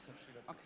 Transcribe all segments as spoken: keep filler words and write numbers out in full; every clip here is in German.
Okay.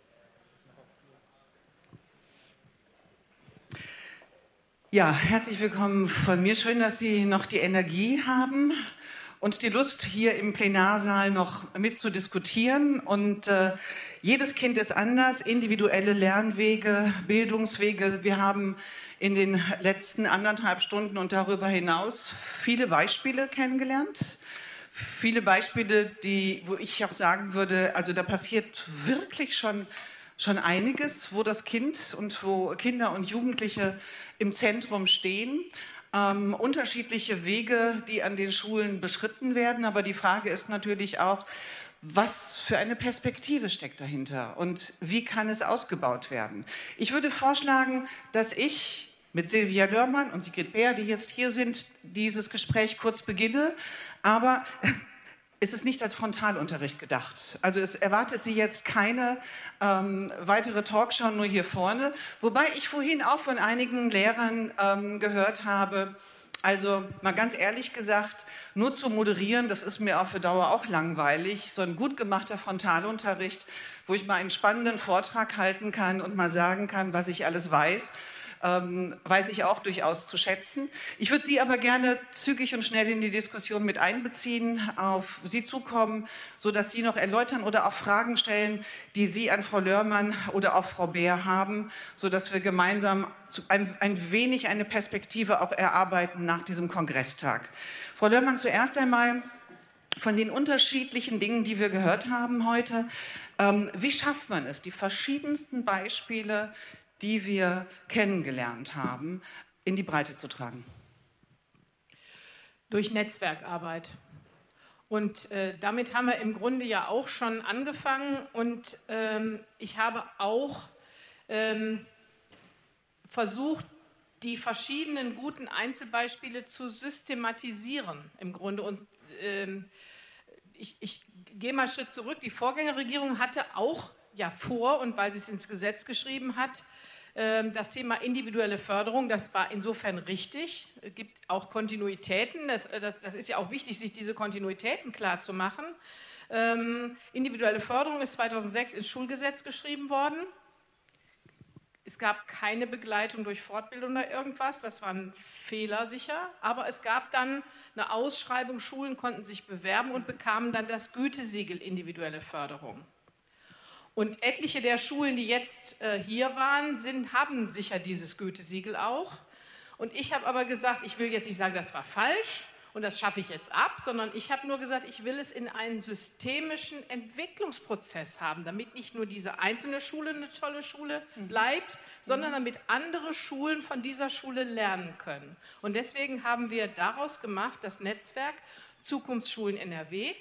Ja, herzlich willkommen von mir. Schön, dass Sie noch die Energie haben und die Lust, hier im Plenarsaal noch mitzudiskutieren. Und äh, jedes Kind ist anders, individuelle Lernwege, Bildungswege. Wir haben in den letzten anderthalb Stunden und darüber hinaus viele Beispiele kennengelernt. Viele Beispiele, die, wo ich auch sagen würde, also da passiert wirklich schon, schon einiges, wo das Kind und wo Kinder und Jugendliche im Zentrum stehen. Ähm, unterschiedliche Wege, die an den Schulen beschritten werden. Aber die Frage ist natürlich auch, was für eine Perspektive steckt dahinter und wie kann es ausgebaut werden? Ich würde vorschlagen, dass ich mit Silvia Dörmann und Sigrid Beer, die jetzt hier sind, dieses Gespräch kurz beginne. Aber es ist nicht als Frontalunterricht gedacht. Also es erwartet Sie jetzt keine ähm, weitere Talkshow nur hier vorne. Wobei ich vorhin auch von einigen Lehrern ähm, gehört habe, also mal ganz ehrlich gesagt, nur zu moderieren, das ist mir auf die Dauer auch langweilig. So ein gut gemachter Frontalunterricht, wo ich mal einen spannenden Vortrag halten kann und mal sagen kann, was ich alles weiß, Ähm, weiß ich auch durchaus zu schätzen. Ich würde Sie aber gerne zügig und schnell in die Diskussion mit einbeziehen, auf Sie zukommen, sodass Sie noch erläutern oder auch Fragen stellen, die Sie an Frau Lörmann oder auch Frau Beer haben, sodass wir gemeinsam ein, ein wenig eine Perspektive auch erarbeiten nach diesem Kongresstag. Frau Lörmann, zuerst einmal von den unterschiedlichen Dingen, die wir gehört haben heute, ähm, wie schafft man es, die verschiedensten Beispiele, die wir kennengelernt haben, in die Breite zu tragen? Durch Netzwerkarbeit. Und äh, damit haben wir im Grunde ja auch schon angefangen. Und ähm, ich habe auch ähm, versucht, die verschiedenen guten Einzelbeispiele zu systematisieren im Grunde. Und ähm, ich, ich gehe mal einen Schritt zurück. Die Vorgängerregierung hatte auch ja vor, und weil sie es ins Gesetz geschrieben hat, das Thema individuelle Förderung, das war insofern richtig. Es gibt auch Kontinuitäten. Das, das, das ist ja auch wichtig, sich diese Kontinuitäten klar zu machen. Ähm, individuelle Förderung ist zweitausendsechs ins Schulgesetz geschrieben worden. Es gab keine Begleitung durch Fortbildung oder irgendwas. Das war ein Fehler sicher. Aber es gab dann eine Ausschreibung. Schulen konnten sich bewerben und bekamen dann das Gütesiegel individuelle Förderung. Und etliche der Schulen, die jetzt äh, hier waren, sind, haben sicher dieses Gütesiegel auch. Und ich habe aber gesagt, ich will jetzt nicht sagen, das war falsch und das schaffe ich jetzt ab, sondern ich habe nur gesagt, ich will es in einen systemischen Entwicklungsprozess haben, damit nicht nur diese einzelne Schule eine tolle Schule bleibt, mhm. sondern damit andere Schulen von dieser Schule lernen können. Und deswegen haben wir daraus gemacht das Netzwerk Zukunftsschulen N R W.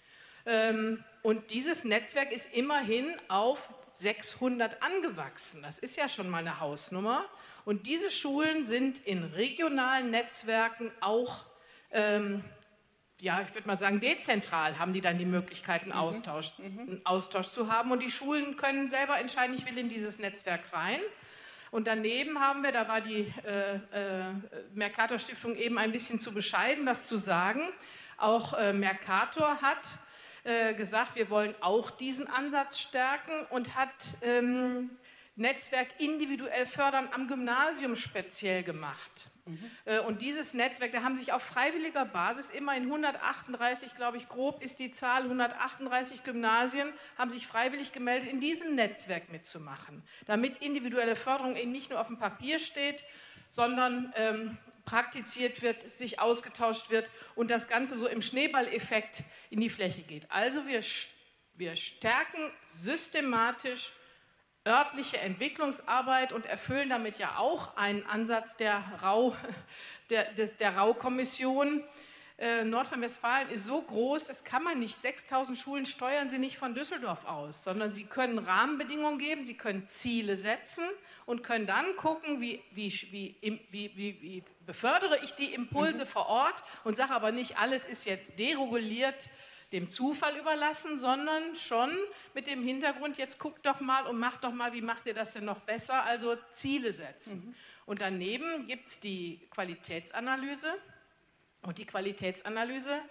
Ähm, Und dieses Netzwerk ist immerhin auf sechshundert angewachsen. Das ist ja schon mal eine Hausnummer. Und diese Schulen sind in regionalen Netzwerken auch, ähm, ja, ich würde mal sagen, dezentral haben die dann die Möglichkeiten, mhm. Austausch, mhm. einen Austausch zu haben. Und die Schulen können selber entscheiden, ich will in dieses Netzwerk rein. Und daneben haben wir, da war die äh, äh, Mercator-Stiftung eben ein bisschen zu bescheiden, das zu sagen, auch äh, Mercator hat gesagt, wir wollen auch diesen Ansatz stärken und hat ähm, Netzwerk individuell fördern am Gymnasium speziell gemacht. Mhm. Äh, und dieses Netzwerk, da haben sich auf freiwilliger Basis immerhin hundertachtunddreißig, glaube ich, grob ist die Zahl, hundertachtunddreißig Gymnasien haben sich freiwillig gemeldet, in diesem Netzwerk mitzumachen, damit individuelle Förderung eben nicht nur auf dem Papier steht, sondern ähm, praktiziert wird, sich ausgetauscht wird und das Ganze so im Schneeballeffekt in die Fläche geht. Also wir, wir stärken systematisch örtliche Entwicklungsarbeit und erfüllen damit ja auch einen Ansatz der Rau, der, des, der Rau-Kommission. Äh, Nordrhein-Westfalen ist so groß, das kann man nicht, sechstausend Schulen steuern Sie nicht von Düsseldorf aus, sondern Sie können Rahmenbedingungen geben, Sie können Ziele setzen und können dann gucken, wie, wie, wie, wie, wie, wie befördere ich die Impulse mhm. vor Ort und sage aber nicht, alles ist jetzt dereguliert, dem Zufall überlassen, sondern schon mit dem Hintergrund, jetzt guckt doch mal und macht doch mal, wie macht ihr das denn noch besser, also Ziele setzen. Mhm. Und daneben gibt es die Qualitätsanalyse und die Qualitätsanalyse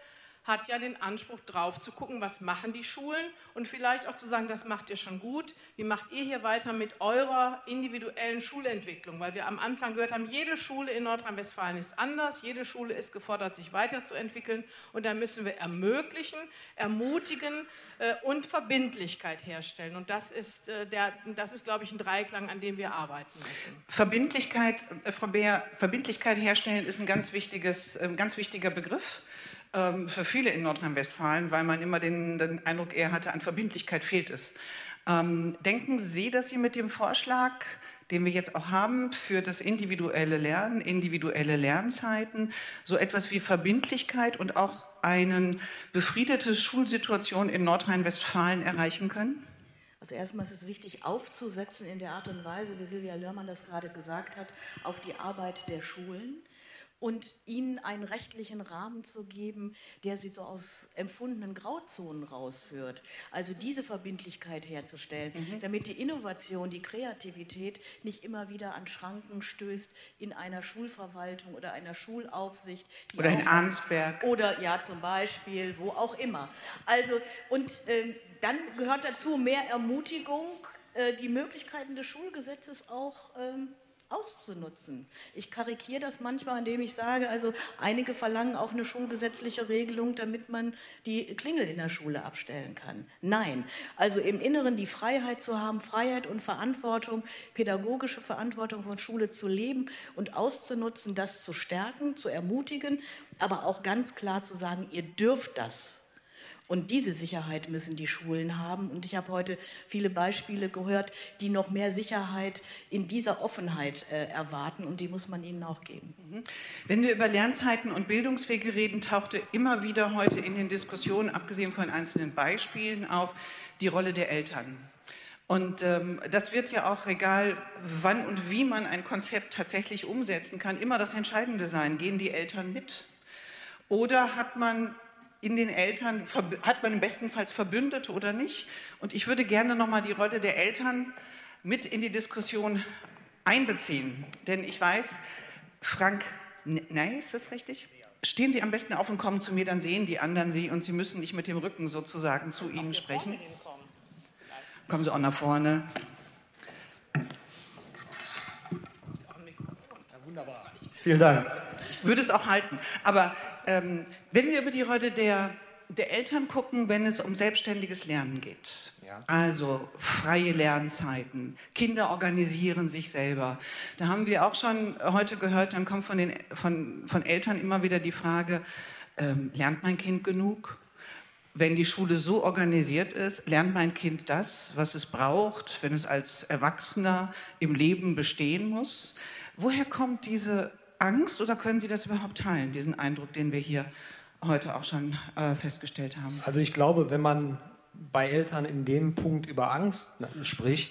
hat ja den Anspruch, drauf zu gucken, was machen die Schulen und vielleicht auch zu sagen, das macht ihr schon gut, wie macht ihr hier weiter mit eurer individuellen Schulentwicklung, weil wir am Anfang gehört haben, jede Schule in Nordrhein-Westfalen ist anders, jede Schule ist gefordert, sich weiterzuentwickeln und da müssen wir ermöglichen, ermutigen äh, und Verbindlichkeit herstellen und das ist, äh, der, das ist, glaube ich, ein Dreiklang, an dem wir arbeiten müssen. Verbindlichkeit, äh, Frau Beer, Verbindlichkeit herstellen ist ein ganz, wichtiges, äh, ganz wichtiger Begriff für viele in Nordrhein-Westfalen, weil man immer den, den Eindruck eher hatte, an Verbindlichkeit fehlt es. Ähm, denken Sie, dass Sie mit dem Vorschlag, den wir jetzt auch haben, für das individuelle Lernen, individuelle Lernzeiten, so etwas wie Verbindlichkeit und auch eine befriedete Schulsituation in Nordrhein-Westfalen erreichen können? Also erstmal ist es wichtig, aufzusetzen in der Art und Weise, wie Silvia Lörmann das gerade gesagt hat, auf die Arbeit der Schulen. Und ihnen einen rechtlichen Rahmen zu geben, der sie so aus empfundenen Grauzonen rausführt. Also diese Verbindlichkeit herzustellen, mhm. damit die Innovation, die Kreativität nicht immer wieder an Schranken stößt in einer Schulverwaltung oder einer Schulaufsicht. Oder in Arnsberg. Oder ja, zum Beispiel, wo auch immer. Also, und äh, dann gehört dazu mehr Ermutigung, äh, die Möglichkeiten des Schulgesetzes auch ähm, auszunutzen. Ich karikiere das manchmal, indem ich sage, also einige verlangen auch eine schulgesetzliche Regelung, damit man die Klingel in der Schule abstellen kann. Nein, also im Inneren die Freiheit zu haben, Freiheit und Verantwortung, pädagogische Verantwortung von Schule zu leben und auszunutzen, das zu stärken, zu ermutigen, aber auch ganz klar zu sagen, ihr dürft das. Und diese Sicherheit müssen die Schulen haben. Und ich habe heute viele Beispiele gehört, die noch mehr Sicherheit in dieser Offenheit äh, erwarten. Und die muss man ihnen auch geben. Wenn wir über Lernzeiten und Bildungswege reden, tauchte immer wieder heute in den Diskussionen, abgesehen von einzelnen Beispielen, auf die Rolle der Eltern. Und ähm, das wird ja auch, egal wann und wie man ein Konzept tatsächlich umsetzen kann, immer das Entscheidende sein. Gehen die Eltern mit? Oder hat man in den Eltern, hat man im bestenfalls Verbündete oder nicht? Und ich würde gerne nochmal die Rolle der Eltern mit in die Diskussion einbeziehen. Denn ich weiß, Frank, nein, ist das richtig? Stehen Sie am besten auf und kommen zu mir, dann sehen die anderen Sie und Sie müssen nicht mit dem Rücken sozusagen zu Ihnen sprechen. Kommen Sie auch nach vorne. Ja, wunderbar. Vielen Dank. Ich würde es auch halten. Aber ähm, wenn wir über die Rolle der, der Eltern gucken, wenn es um selbstständiges Lernen geht, ja. Also freie Lernzeiten, Kinder organisieren sich selber, da haben wir auch schon heute gehört, dann kommt von, den, von, von Eltern immer wieder die Frage, ähm, lernt mein Kind genug? Wenn die Schule so organisiert ist, lernt mein Kind das, was es braucht, wenn es als Erwachsener im Leben bestehen muss? Woher kommt diese Angst oder können Sie das überhaupt teilen, diesen Eindruck, den wir hier heute auch schon äh, festgestellt haben? Also ich glaube, wenn man bei Eltern in dem Punkt über Angst spricht,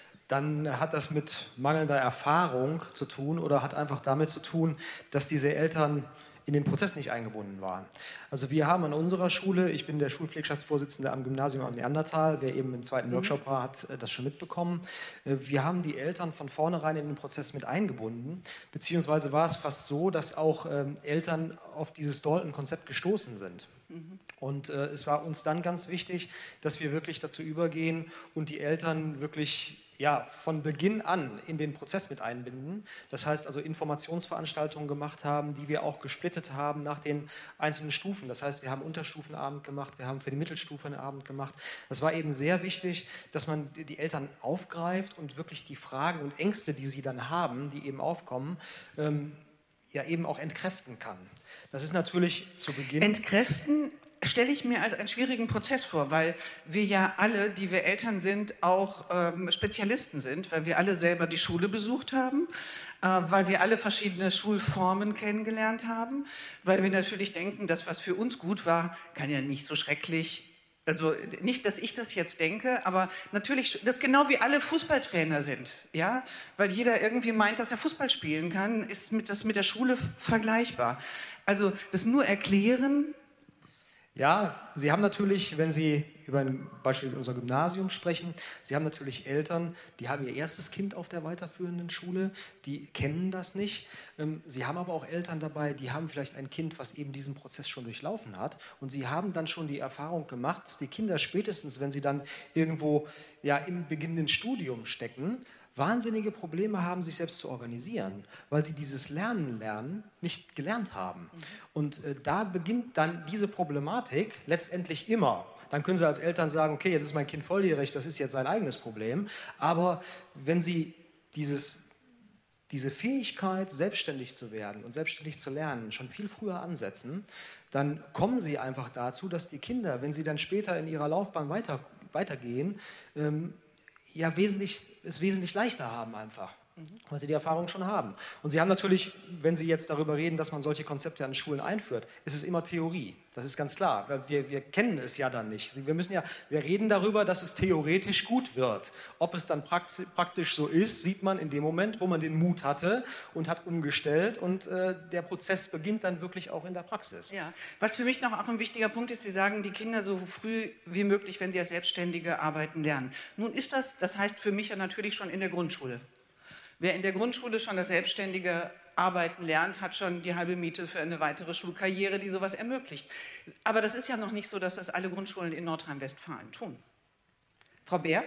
dann hat das mit mangelnder Erfahrung zu tun oder hat einfach damit zu tun, dass diese Eltern in den Prozess nicht eingebunden waren. Also wir haben an unserer Schule, ich bin der Schulpflegschaftsvorsitzende am Gymnasium am Neandertal, wer eben im zweiten Workshop war, hat das schon mitbekommen. Wir haben die Eltern von vornherein in den Prozess mit eingebunden, beziehungsweise war es fast so, dass auch ähm, Eltern auf dieses Dalton-Konzept gestoßen sind. Mhm. Und äh, es war uns dann ganz wichtig, dass wir wirklich dazu übergehen und die Eltern wirklich ja, von Beginn an in den Prozess mit einbinden. Das heißt also Informationsveranstaltungen gemacht haben, die wir auch gesplittet haben nach den einzelnen Stufen. Das heißt, wir haben Unterstufenabend gemacht, wir haben für die Mittelstufe einen Abend gemacht. Das war eben sehr wichtig, dass man die Eltern aufgreift und wirklich die Fragen und Ängste, die sie dann haben, die eben aufkommen, ähm, ja eben auch entkräften kann. Das ist natürlich zu Beginn... Entkräften stelle ich mir als einen schwierigen Prozess vor, weil wir ja alle, die wir Eltern sind, auch ähm, Spezialisten sind, weil wir alle selber die Schule besucht haben, äh, weil wir alle verschiedene Schulformen kennengelernt haben, weil wir natürlich denken, das, was für uns gut war, kann ja nicht so schrecklich, also nicht, dass ich das jetzt denke, aber natürlich, das ist genau wie alle Fußballtrainer sind, ja, weil jeder irgendwie meint, dass er Fußball spielen kann, ist mit, das mit der Schule vergleichbar. Also das nur erklären. Ja, Sie haben natürlich, wenn Sie über ein Beispiel unser Gymnasium sprechen. Sie haben natürlich Eltern, die haben ihr erstes Kind auf der weiterführenden Schule, die kennen das nicht. Sie haben aber auch Eltern dabei, die haben vielleicht ein Kind, was eben diesen Prozess schon durchlaufen hat. Und sie haben dann schon die Erfahrung gemacht, dass die Kinder spätestens, wenn sie dann irgendwo ja, im beginnenden Studium stecken, wahnsinnige Probleme haben, sich selbst zu organisieren, weil sie dieses Lernen lernen nicht gelernt haben. Und äh, da beginnt dann diese Problematik letztendlich immer. Dann können Sie als Eltern sagen, okay, jetzt ist mein Kind volljährig, das ist jetzt sein eigenes Problem. Aber wenn Sie dieses, diese Fähigkeit, selbstständig zu werden und selbstständig zu lernen, schon viel früher ansetzen, dann kommen Sie einfach dazu, dass die Kinder, wenn sie dann später in ihrer Laufbahn weiter, weitergehen, ähm, ja wesentlich, es wesentlich leichter haben einfach, weil sie die Erfahrung schon haben. Und Sie haben natürlich, wenn Sie jetzt darüber reden, dass man solche Konzepte an Schulen einführt, ist es immer Theorie. Das ist ganz klar, weil wir, wir kennen es ja dann nicht. Wir müssen ja, wir reden darüber, dass es theoretisch gut wird. Ob es dann praktisch so ist, sieht man in dem Moment, wo man den Mut hatte und hat umgestellt und äh, der Prozess beginnt dann wirklich auch in der Praxis. Ja. Was für mich noch auch ein wichtiger Punkt ist, Sie sagen, die Kinder so früh wie möglich, wenn sie als Selbstständige arbeiten, lernen. Nun ist das, das heißt für mich ja natürlich schon in der Grundschule. Wer in der Grundschule schon das selbstständige Arbeiten lernt, hat schon die halbe Miete für eine weitere Schulkarriere, die sowas ermöglicht. Aber das ist ja noch nicht so, dass das alle Grundschulen in Nordrhein-Westfalen tun. Frau Beer?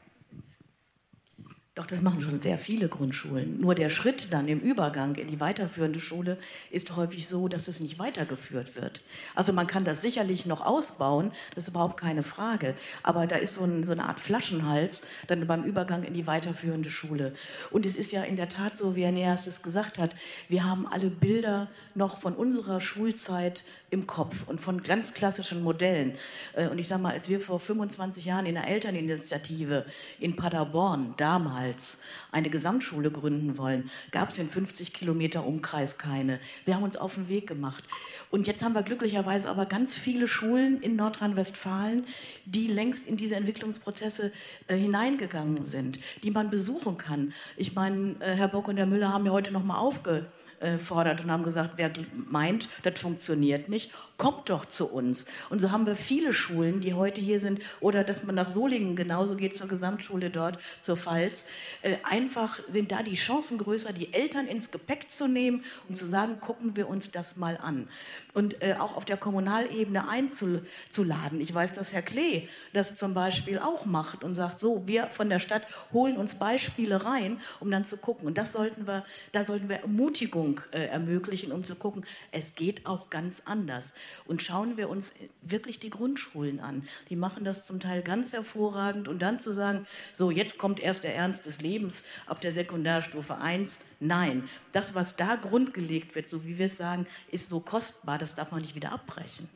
Doch, das machen schon sehr viele Grundschulen. Nur der Schritt dann im Übergang in die weiterführende Schule ist häufig so, dass es nicht weitergeführt wird. Also man kann das sicherlich noch ausbauen, das ist überhaupt keine Frage. Aber da ist so, ein, so eine Art Flaschenhals dann beim Übergang in die weiterführende Schule. Und es ist ja in der Tat so, wie Herr Neas es gesagt hat, wir haben alle Bilder noch von unserer Schulzeit im Kopf und von ganz klassischen Modellen. Und ich sage mal, als wir vor fünfundzwanzig Jahren in der Elterninitiative in Paderborn damals eine Gesamtschule gründen wollen, gab es in fünfzig Kilometer Umkreis keine. Wir haben uns auf den Weg gemacht. Und jetzt haben wir glücklicherweise aber ganz viele Schulen in Nordrhein-Westfalen, die längst in diese Entwicklungsprozesse äh, hineingegangen sind, die man besuchen kann. Ich meine, äh, Herr Bock und Herr Müller haben ja heute noch mal aufge fordert und haben gesagt, wer meint, das funktioniert nicht, kommt doch zu uns. Und so haben wir viele Schulen, die heute hier sind, oder dass man nach Solingen genauso geht, zur Gesamtschule dort, zur Pfalz. Äh, einfach sind da die Chancen größer, die Eltern ins Gepäck zu nehmen und zu sagen, gucken wir uns das mal an. Und äh, auch auf der Kommunalebene einzuladen. Ich weiß, dass Herr Klee das zum Beispiel auch macht und sagt, so, wir von der Stadt holen uns Beispiele rein, um dann zu gucken. Und das sollten wir, da sollten wir Ermutigung äh, ermöglichen, um zu gucken, es geht auch ganz anders. Und schauen wir uns wirklich die Grundschulen an. Die machen das zum Teil ganz hervorragend. Und dann zu sagen, so, jetzt kommt erst der Ernst des Lebens ab der Sekundarstufe eins. Nein, das, was da grundgelegt wird, so wie wir es sagen, ist so kostbar, das darf man nicht wieder abbrechen.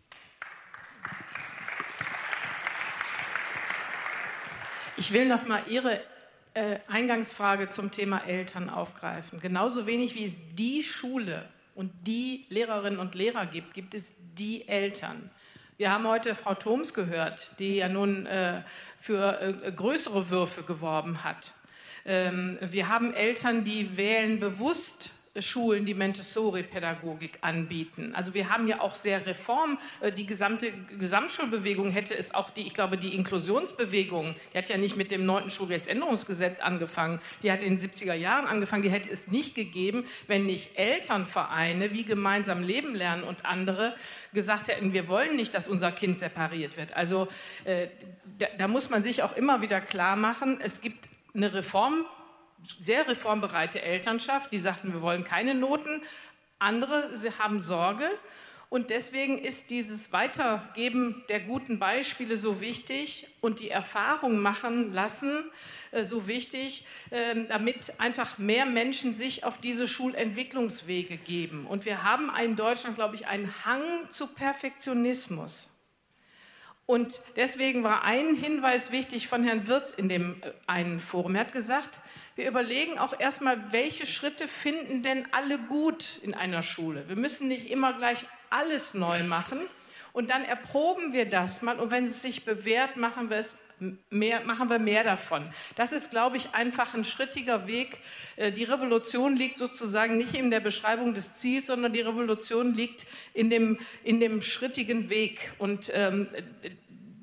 Ich will noch mal Ihre äh, Eingangsfrage zum Thema Eltern aufgreifen. Genauso wenig wie es die Schule und die Lehrerinnen und Lehrer gibt, gibt es die Eltern. Wir haben heute Frau Thoms gehört, die ja nun äh, für äh, größere Würfe geworben hat. Ähm, wir haben Eltern, die wählen bewusst Schulen, die Montessori-Pädagogik anbieten. Also wir haben ja auch sehr Reform, die gesamte Gesamtschulbewegung hätte es auch, die, ich glaube, die Inklusionsbewegung, die hat ja nicht mit dem neunten Schulrechtsänderungsgesetz angefangen, die hat in den siebziger Jahren angefangen, die hätte es nicht gegeben, wenn nicht Elternvereine wie Gemeinsam Leben lernen und andere gesagt hätten, wir wollen nicht, dass unser Kind separiert wird. Also äh, da, da muss man sich auch immer wieder klar machen, es gibt eine Reform, sehr reformbereite Elternschaft, die sagten, wir wollen keine Noten. Andere sie haben Sorge. Und deswegen ist dieses Weitergeben der guten Beispiele so wichtig und die Erfahrung machen lassen äh, so wichtig, äh, damit einfach mehr Menschen sich auf diese Schulentwicklungswege geben. Und wir haben in Deutschland, glaube ich, einen Hang zu Perfektionismus. Und deswegen war ein Hinweis wichtig von Herrn Wirz in dem äh, einen Forum. Er hat gesagt, wir überlegen auch erstmal, welche Schritte finden denn alle gut in einer Schule. Wir müssen nicht immer gleich alles neu machen und dann erproben wir das mal und wenn es sich bewährt, machen wir, es mehr, machen wir mehr davon. Das ist, glaube ich, einfach ein schrittiger Weg. Die Revolution liegt sozusagen nicht in der Beschreibung des Ziels, sondern die Revolution liegt in dem, in dem schrittigen Weg. Und ähm,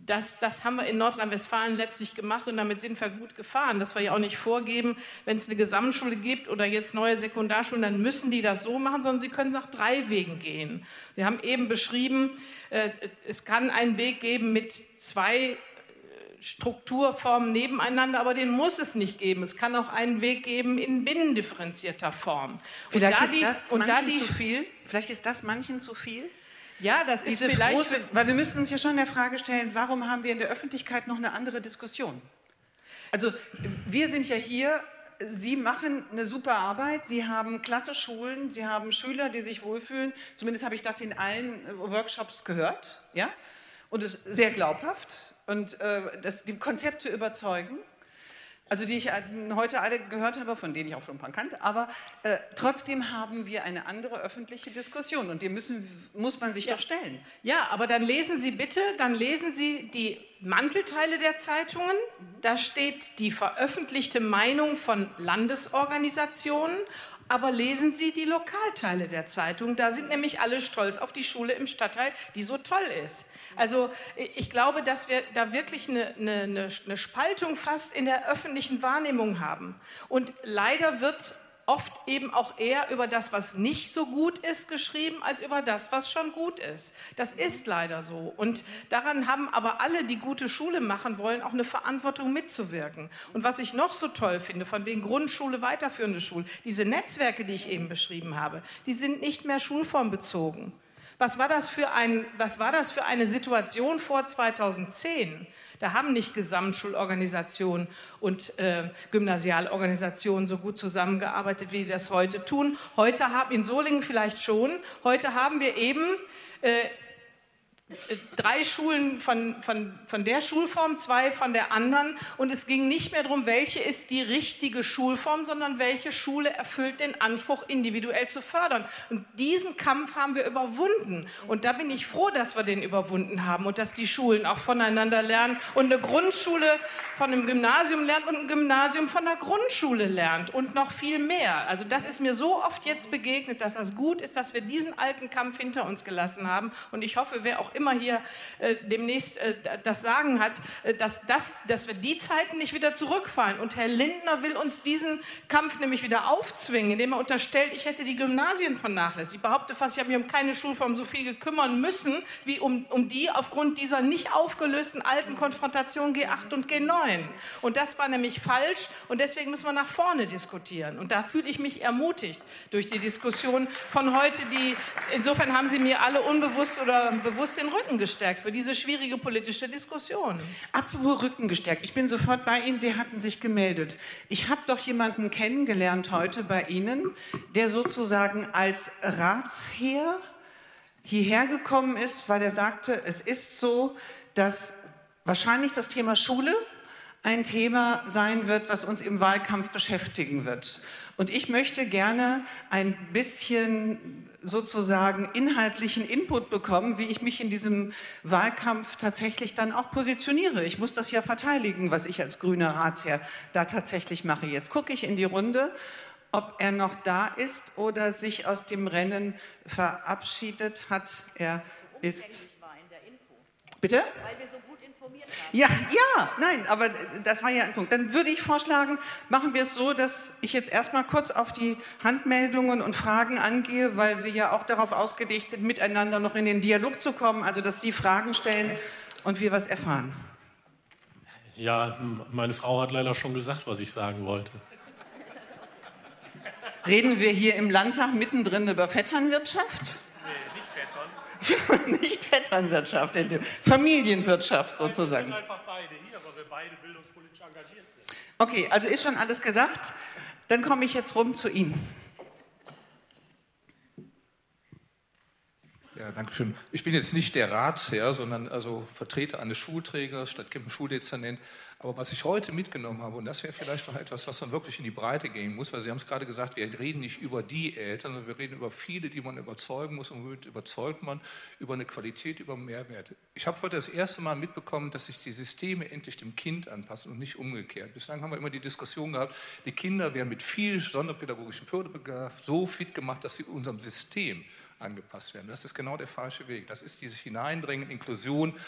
Das, das haben wir in Nordrhein-Westfalen letztlich gemacht und damit sind wir gut gefahren, dass wir ja auch nicht vorgeben, wenn es eine Gesamtschule gibt oder jetzt neue Sekundarschulen, dann müssen die das so machen, sondern sie können nach drei Wegen gehen. Wir haben eben beschrieben, äh, es kann einen Weg geben mit zwei Strukturformen nebeneinander, aber den muss es nicht geben. Es kann auch einen Weg geben in binnendifferenzierter Form. Vielleicht und da ist die, das und manchen da die, zu viel. Vielleicht ist das manchen zu viel. Ja, das ist Diese vielleicht... große, weil wir müssen uns ja schon der Frage stellen, warum haben wir in der Öffentlichkeit noch eine andere Diskussion? Also wir sind ja hier, Sie machen eine super Arbeit, Sie haben klasse Schulen, Sie haben Schüler, die sich wohlfühlen, zumindest habe ich das in allen Workshops gehört, ja? Und es ist sehr glaubhaft und äh, das, die Konzepte überzeugen, also die ich heute alle gehört habe, von denen ich auch schon ein paar kannte, aber äh, trotzdem haben wir eine andere öffentliche Diskussion und die müssen, muss man sich ja. doch stellen. Ja, aber dann lesen Sie bitte, dann lesen Sie die Mantelteile der Zeitungen, da steht die veröffentlichte Meinung von Landesorganisationen, aber lesen Sie die Lokalteile der Zeitung, da sind nämlich alle stolz auf die Schule im Stadtteil, die so toll ist. Also ich glaube, dass wir da wirklich eine, eine, eine Spaltung fast in der öffentlichen Wahrnehmung haben. Und leider wird oft eben auch eher über das, was nicht so gut ist, geschrieben, als über das, was schon gut ist. Das ist leider so. Und daran haben aber alle, die gute Schule machen wollen, auch eine Verantwortung mitzuwirken. Und was ich noch so toll finde, von wegen Grundschule, weiterführende Schule, diese Netzwerke, die ich eben beschrieben habe, die sind nicht mehr schulformbezogen. Was war das für ein, was war das für eine Situation vor zweitausendzehn? Da haben nicht Gesamtschulorganisationen und äh, Gymnasialorganisationen so gut zusammengearbeitet, wie die das heute tun. Heute haben, in Solingen vielleicht schon, heute haben wir eben äh, drei Schulen von, von, von der Schulform, zwei von der anderen. Und es ging nicht mehr darum, welche ist die richtige Schulform, sondern welche Schule erfüllt den Anspruch, individuell zu fördern. Und diesen Kampf haben wir überwunden. Und da bin ich froh, dass wir den überwunden haben und dass die Schulen auch voneinander lernen und eine Grundschule von einem Gymnasium lernt und ein Gymnasium von einer Grundschule lernt und noch viel mehr. Also das ist mir so oft jetzt begegnet, dass das gut ist, dass wir diesen alten Kampf hinter uns gelassen haben. Und ich hoffe, wer auch immer immer hier äh, demnächst äh, das Sagen hat, äh, dass, das, dass wir die Zeiten nicht wieder zurückfallen. Und Herr Lindner will uns diesen Kampf nämlich wieder aufzwingen, indem er unterstellt, ich hätte die Gymnasien vernachlässigt. Ich behaupte fast, ich habe mich um keine Schulform so viel gekümmern müssen, wie um, um die aufgrund dieser nicht aufgelösten alten Konfrontation G acht und G neun. Und das war nämlich falsch und deswegen müssen wir nach vorne diskutieren. Und da fühle ich mich ermutigt durch die Diskussion von heute, die, insofern haben Sie mir alle unbewusst oder bewusst den Rücken gestärkt für diese schwierige politische Diskussion. Apropos Rücken gestärkt, ich bin sofort bei Ihnen, Sie hatten sich gemeldet. Ich habe doch jemanden kennengelernt heute bei Ihnen, der sozusagen als Ratsherr hierher gekommen ist, weil er sagte, es ist so, dass wahrscheinlich das Thema Schule ein Thema sein wird, was uns im Wahlkampf beschäftigen wird. Und ich möchte gerne ein bisschen sozusagen inhaltlichen Input bekommen, wie ich mich in diesem Wahlkampf tatsächlich dann auch positioniere. Ich muss das ja verteidigen, was ich als grüner Ratsherr da tatsächlich mache. Jetzt gucke ich in die Runde, ob er noch da ist oder sich aus dem Rennen verabschiedet hat. Er ist... Bitte? Weil wir so gut informiert haben. Ja, ja, nein, aber das war ja ein Punkt. Dann würde ich vorschlagen, machen wir es so, dass ich jetzt erstmal kurz auf die Handmeldungen und Fragen angehe, weil wir ja auch darauf ausgelegt sind, miteinander noch in den Dialog zu kommen, also dass Sie Fragen stellen und wir was erfahren. Ja, meine Frau hat leider schon gesagt, was ich sagen wollte. Reden wir hier im Landtag mittendrin über Vetternwirtschaft? Nicht Vetternwirtschaft, Familienwirtschaft sozusagen. Wir sind einfach beide hier, weil wir beide bildungspolitisch engagiert sind. Okay, also ist schon alles gesagt. Dann komme ich jetzt rum zu Ihnen. Ja, danke schön. Ich bin jetzt nicht der Ratsherr, sondern also Vertreter eines Schulträgers, Stadtkirchen-Schuldezernent. Aber was ich heute mitgenommen habe, und das wäre vielleicht noch etwas, was man wirklich in die Breite gehen muss, weil Sie haben es gerade gesagt, wir reden nicht über die Eltern, sondern wir reden über viele, die man überzeugen muss. Und womit überzeugt man? Über eine Qualität, über Mehrwerte. Ich habe heute das erste Mal mitbekommen, dass sich die Systeme endlich dem Kind anpassen und nicht umgekehrt. Bislang haben wir immer die Diskussion gehabt, die Kinder werden mit viel sonderpädagogischen Förderbedarf so fit gemacht, dass sie unserem System angepasst werden. Das ist genau der falsche Weg. Das ist dieses Hineindringen, Inklusion.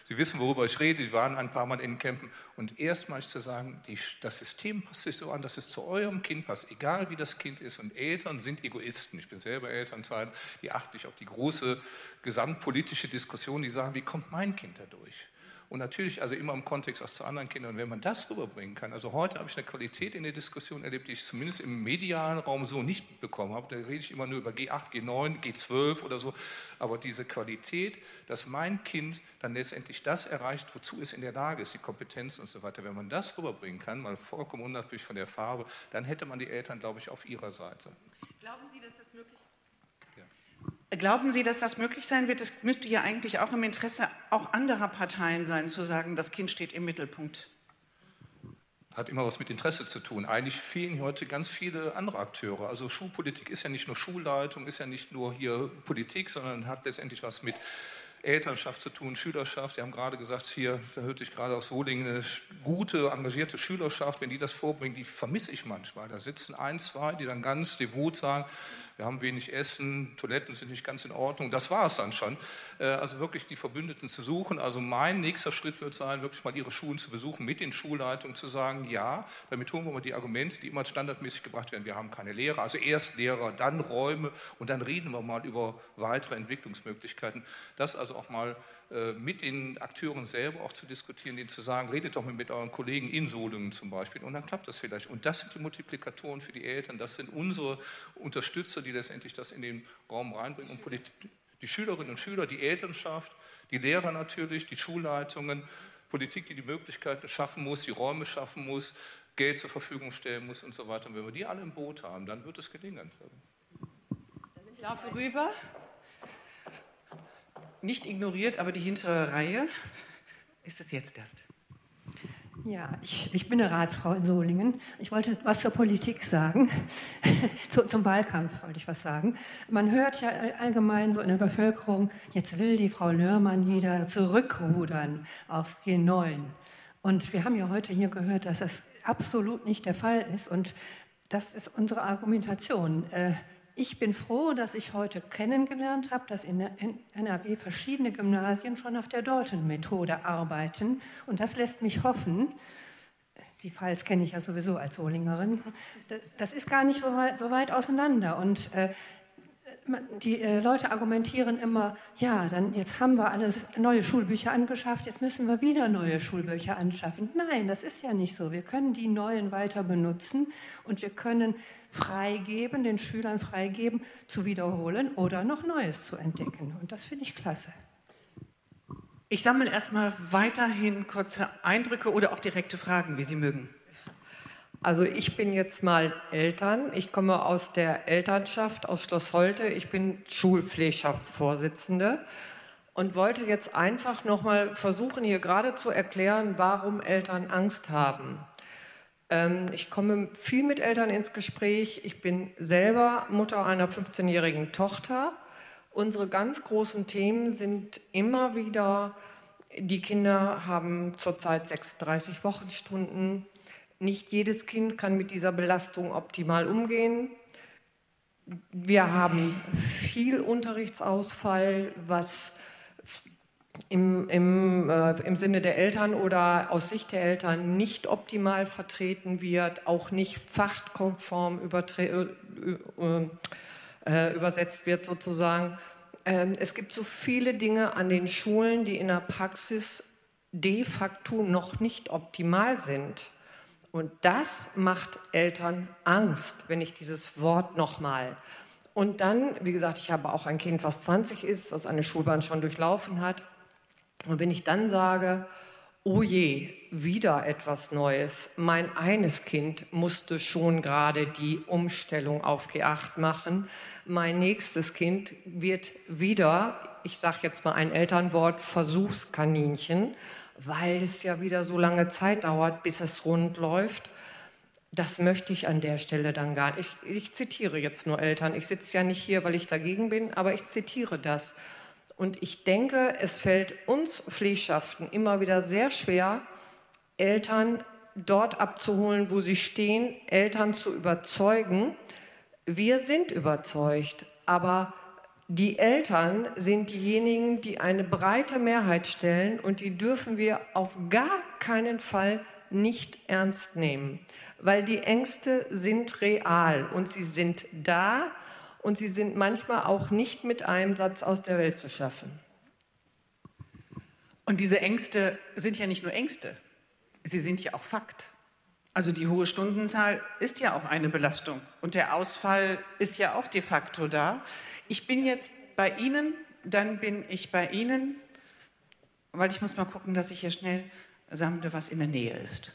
Sie wissen, worüber ich rede, Sie waren ein paar Mal in den Campen. Und erstmalig zu sagen, die, das System passt sich so an, dass es zu eurem Kind passt, egal wie das Kind ist. Und Eltern sind Egoisten. Ich bin selber Elternteil, die achte ich auf die große gesamtpolitische Diskussion, die sagen, wie kommt mein Kind da durch? Und natürlich, also immer im Kontext auch zu anderen Kindern. Und wenn man das rüberbringen kann, also heute habe ich eine Qualität in der Diskussion erlebt, die ich zumindest im medialen Raum so nicht mitbekommen habe. Da rede ich immer nur über G acht, G neun, G zwölf oder so. Aber diese Qualität, dass mein Kind dann letztendlich das erreicht, wozu es in der Lage ist, die Kompetenz und so weiter. Wenn man das rüberbringen kann, mal vollkommen unabhängig von der Farbe, dann hätte man die Eltern, glaube ich, auf ihrer Seite. Glauben Sie, dass das möglich ist? Glauben Sie, dass das möglich sein wird? Es müsste ja eigentlich auch im Interesse auch anderer Parteien sein, zu sagen, das Kind steht im Mittelpunkt. Hat immer was mit Interesse zu tun. Eigentlich fehlen heute ganz viele andere Akteure. Also Schulpolitik ist ja nicht nur Schulleitung, ist ja nicht nur hier Politik, sondern hat letztendlich was mit Elternschaft zu tun, Schülerschaft. Sie haben gerade gesagt, hier, da hörte ich gerade aus Solingen, eine gute, engagierte Schülerschaft, wenn die das vorbringen, die vermisse ich manchmal. Da sitzen ein, zwei, die dann ganz devot sagen, wir haben wenig Essen, Toiletten sind nicht ganz in Ordnung, das war es dann schon. Also wirklich die Verbündeten zu suchen. Also mein nächster Schritt wird sein, wirklich mal ihre Schulen zu besuchen, mit den Schulleitungen zu sagen, ja, damit holen wir mal die Argumente, die immer standardmäßig gebracht werden, wir haben keine Lehrer, also erst Lehrer, dann Räume und dann reden wir mal über weitere Entwicklungsmöglichkeiten. Das also auch mal mit den Akteuren selber auch zu diskutieren, denen zu sagen, redet doch mal mit euren Kollegen in Solingen zum Beispiel und dann klappt das vielleicht. Und das sind die Multiplikatoren für die Eltern, das sind unsere Unterstützer, die letztendlich das in den Raum reinbringen. Und Politik, die Schülerinnen und Schüler, die Elternschaft, die Lehrer natürlich, die Schulleitungen, Politik, die die Möglichkeiten schaffen muss, die Räume schaffen muss, Geld zur Verfügung stellen muss und so weiter. Und wenn wir die alle im Boot haben, dann wird es gelingen. Ich laufe rüber. Nicht ignoriert, aber die hintere Reihe. Ist es jetzt erst? Ja, ich, ich bin eine Ratsfrau in Solingen. Ich wollte was zur Politik sagen. Zu, zum Wahlkampf wollte ich was sagen. Man hört ja allgemein so in der Bevölkerung, jetzt will die Frau Lörmann wieder zurückrudern auf G neun. Und wir haben ja heute hier gehört, dass das absolut nicht der Fall ist. Und das ist unsere Argumentation. Ich bin froh, dass ich heute kennengelernt habe, dass in N R W verschiedene Gymnasien schon nach der Dalton-Methode arbeiten. Und das lässt mich hoffen, die Pfalz kenne ich ja sowieso als Solingerin, das ist gar nicht so weit, so weit auseinander. Und äh, die äh, Leute argumentieren immer, ja, dann jetzt haben wir alles neue Schulbücher angeschafft, jetzt müssen wir wieder neue Schulbücher anschaffen. Nein, das ist ja nicht so. Wir können die neuen weiter benutzen und wir können freigeben, den Schülern freigeben, zu wiederholen oder noch Neues zu entdecken. Und das finde ich klasse. Ich sammle erstmal weiterhin kurze Eindrücke oder auch direkte Fragen, wie Sie mögen. Also ich bin jetzt mal Eltern. Ich komme aus der Elternschaft aus Schloss Holte. Ich bin Schulpflegschaftsvorsitzende und wollte jetzt einfach noch mal versuchen, hier gerade zu erklären, warum Eltern Angst haben. Ähm, ich komme viel mit Eltern ins Gespräch. Ich bin selber Mutter einer fünfzehnjährigen Tochter. Unsere ganz großen Themen sind immer wieder, die Kinder haben zurzeit sechsunddreißig Wochenstunden. Nicht jedes Kind kann mit dieser Belastung optimal umgehen. Wir haben viel Unterrichtsausfall, was im, im, äh, im Sinne der Eltern oder aus Sicht der Eltern nicht optimal vertreten wird, auch nicht fachkonform übertre- äh, äh, übersetzt wird sozusagen. Ähm, es gibt so viele Dinge an den Schulen, die in der Praxis de facto noch nicht optimal sind. Und das macht Eltern Angst, wenn ich dieses Wort nochmal. Und dann, wie gesagt, ich habe auch ein Kind, was zwanzig ist, was eine Schulbahn schon durchlaufen hat. Und wenn ich dann sage, oh je, wieder etwas Neues. Mein eines Kind musste schon gerade die Umstellung auf G acht machen. Mein nächstes Kind wird wieder, ich sage jetzt mal ein Elternwort, Versuchskaninchen, weil es ja wieder so lange Zeit dauert, bis es rund läuft. Das möchte ich an der Stelle dann gar nicht. Ich, ich zitiere jetzt nur Eltern. Ich sitze ja nicht hier, weil ich dagegen bin, aber ich zitiere das. Und ich denke, es fällt uns Pflegschaften immer wieder sehr schwer, Eltern dort abzuholen, wo sie stehen, Eltern zu überzeugen. Wir sind überzeugt, aber die Eltern sind diejenigen, die eine breite Mehrheit stellen und die dürfen wir auf gar keinen Fall nicht ernst nehmen, weil die Ängste sind real und sie sind da und sie sind manchmal auch nicht mit einem Satz aus der Welt zu schaffen. Und diese Ängste sind ja nicht nur Ängste, sie sind ja auch Fakt. Also die hohe Stundenzahl ist ja auch eine Belastung und der Ausfall ist ja auch de facto da. Ich bin jetzt bei Ihnen, dann bin ich bei Ihnen, weil ich muss mal gucken, dass ich hier schnell sammle, was in der Nähe ist.